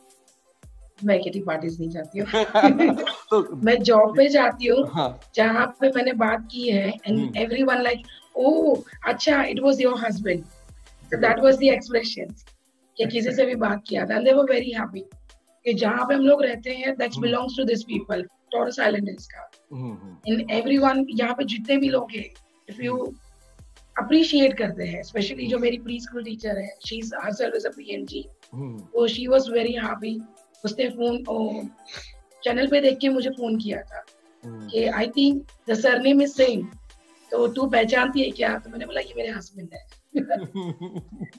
मैं किटी पार्टीज नहीं जाती हूँ तो मैं जॉब पे जाती हूँ, हाँ। जहाँ पे मैंने बात की है एंड एवरीवन लाइक, ओह अच्छा, it was your husband, so that was the expression कि किसी से भी बात किया था, दे वर वेरी हैप्पी कि जहाँ पे हम लोग रहते हैं that belongs to this people, Torres island इसका। एंड एवरीवन, यहाँ पे जितने भी लोग हैं, इफ यू अप्रिशिएट करते हैं, स्पेशली जो मेरी प्री स्कूल टीचर है, she is herself is a PNG, तो शी वाज वेरी हैप्पी। उसने फोन चैनल पे देख के मुझे फोन किया था कि I think the surname is same, तो तू पहचानती है क्या? तो मैंने बोला ये मेरे हस्बैंड है।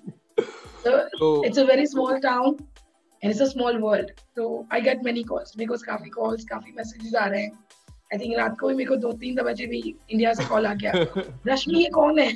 So it's a very small town and it's a small world, so I get many calls, मेरे को काफी कॉल्स काफी मैसेजेस आ रहे हैं। आई थिंक रात को भी मेरे को दो तीन बजे भी इंडिया से कॉल आ गया, रश्मि ये कौन है?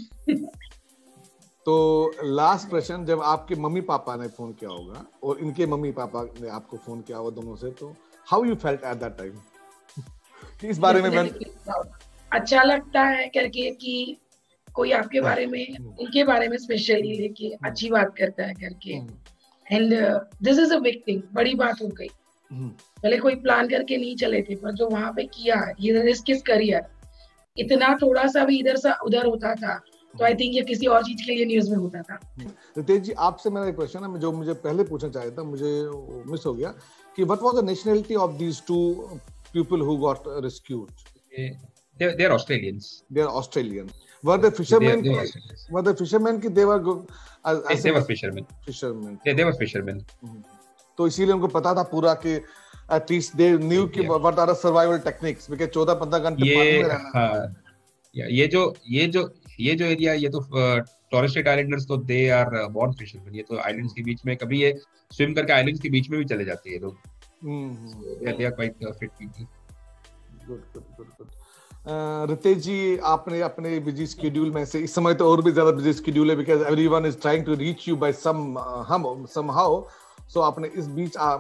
तो लास्ट प्रश्न, जब आपके मम्मी पापा ने फोन किया होगा और इनके मम्मी पापा ने आपको फोन किया होगा दोनों से, तो how you felt at that time? इस बारे में मैं अच्छा लगता है करके कि कोई आपके बारे में, उनके बारे में स्पेशली लेके अच्छी बात करता है करके, and this is a big thing, बड़ी बात हो गई। पहले कोई प्लान करके नहीं चले थे, पर जो वहां पे किया, ये रिस्क इज करियर, इतना थोड़ा सा भी इधर से उधर होता था तो आई थिंक ये किसी और चीज के लिए न्यूज में होता था। रितेश जी, आपसे मेरा एक क्वेश्चन है जो मुझे पहले पूछना चाहिए था, मुझे मिस हो गया, कि what was the nationality of these two people who got rescued? They they are Australians. They are Australian. Were they fishermen? They, they were, were they fishermen कि they were go, as, they, they were fishermen. Fishermen. They, they were fishermen. तो इसीलिए उनको पता था पूरा कि at least they knew कि yeah. what are the survival techniques because चौदह पंद्रह घंटे पानी में रहना. हाँ, ये जो ये जो ये जो एरिया ये तो टॉरेस स्ट्रेट आइलैंडर्स तो दे आर बॉर्न फिशरमैन. ये तो आइलैंड्स के बीच में कभी ये स्विम करके आइलैंड्स के बीच में भी चले जाते हैं लोग. They are quite fit people. Good good good good. Ritesh ji, आपने अपने बिजी स्केड्यूल में से, इस समय तो और भी ज्यादा बिजी स्केड्यूल है because everyone is trying to reach you by some hmm somehow. सो आपने इस बीच आ,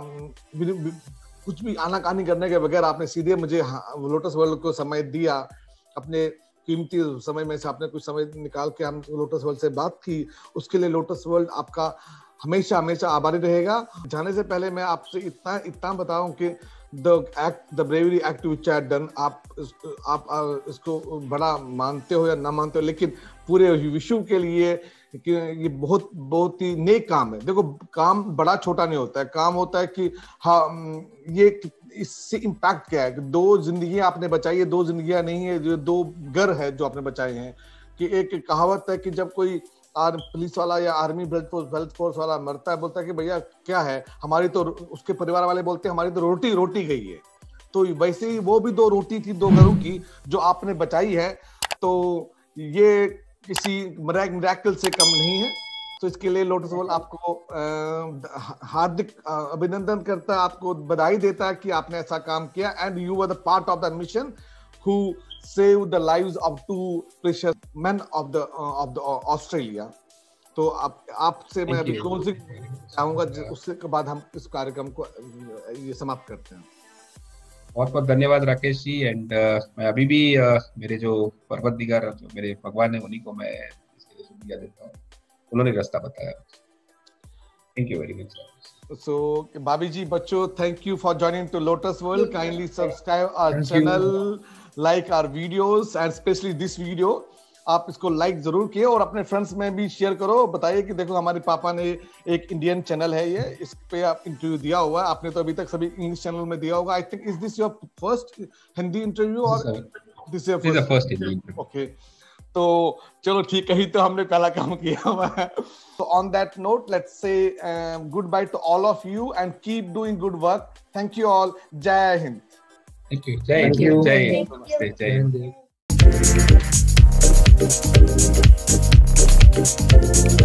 कुछ भी आनाकानी करने के बगैर आपने सीधे मुझे लोटस वर्ल्ड को समय दिया. अपने कीमती समय में से आपने कुछ समय निकाल के हम लोटस वर्ल्ड से बात की. उसके लिए लोटस वर्ल्ड आपका हमेशा हमेशा आभारी रहेगा. जाने से पहले मैं आपसे इतना इतना बताऊं कि the act the bravery act which I had done, आप आप इसको बड़ा मानते हो या ना मानते हो, लेकिन पूरे विश्व के लिए कि ये बहुत बहुत ही नेक काम है. देखो, काम बड़ा छोटा नहीं होता है. काम होता है कि हाँ, ये इससे इम्पैक्ट क्या है कि दो जिंदगियां आपने बचाई है. दो जिंदगियां नहीं है, जो दो घर है जो आपने बचाए हैं. कि एक कहावत है कि जब कोई पुलिस वाला या army health force health force वाला मरता है, बोलता है कि भैया क्या है, हमारी तो, उसके परिवार वाले बोलते हैं हमारी तो रोटी रोटी गई है. तो वैसे ही वो भी दो रोटी थी दो घरों की जो आपने बचाई है. तो ये किसी मिरेकल से कम नहीं है. तो इसके लिए लोटस वर्ल्ड आपको हार्दिक अभिनंदन करता है, आपको बधाई देता है कि आपने ऐसा काम किया. And you were the part of the mission who saved the lives of two precious men of the uh, of the uh, Australia. तो आप आपसे मैं अभी क्लोजिंग चाहूंगा, उसके बाद हम इस कार्यक्रम को ये समाप्त करते हैं. बहुत बहुत धन्यवाद राकेश जी. एंड uh, मैं अभी भी uh, मेरे जो परवरदिगार जो मेरे भगवान है उन्हीं को मैं इसके लिए शुक्रिया देता हूँ. उन्होंने रास्ता बताया. Thank you very much. So भाभी जी, बच्चों, thank you for joining to Lotus World. Kindly subscribe our channel, like our videos and especially this video. आप इसको लाइक जरूर किए और अपने फ्रेंड्स में भी शेयर करो. बताइए कि देखो हमारे पापा ने एक इंडियन चैनल है, ये इस पे आप इंटरव्यू दिया हुआ है. आपने तो अभी तक सभी इंग्लिश चैनल में दिया होगा. I think is this your first Hindi interview और this your first Hindi? Okay, तो चलो ठीक है, ही तो हमने पहला काम किया हुआ है. So on that note, let's say um, goodbye to all of you and keep doing good work. Thank you all. Jai Hind. Thank you. Jai Hind. Jai Hind. Jai Hind.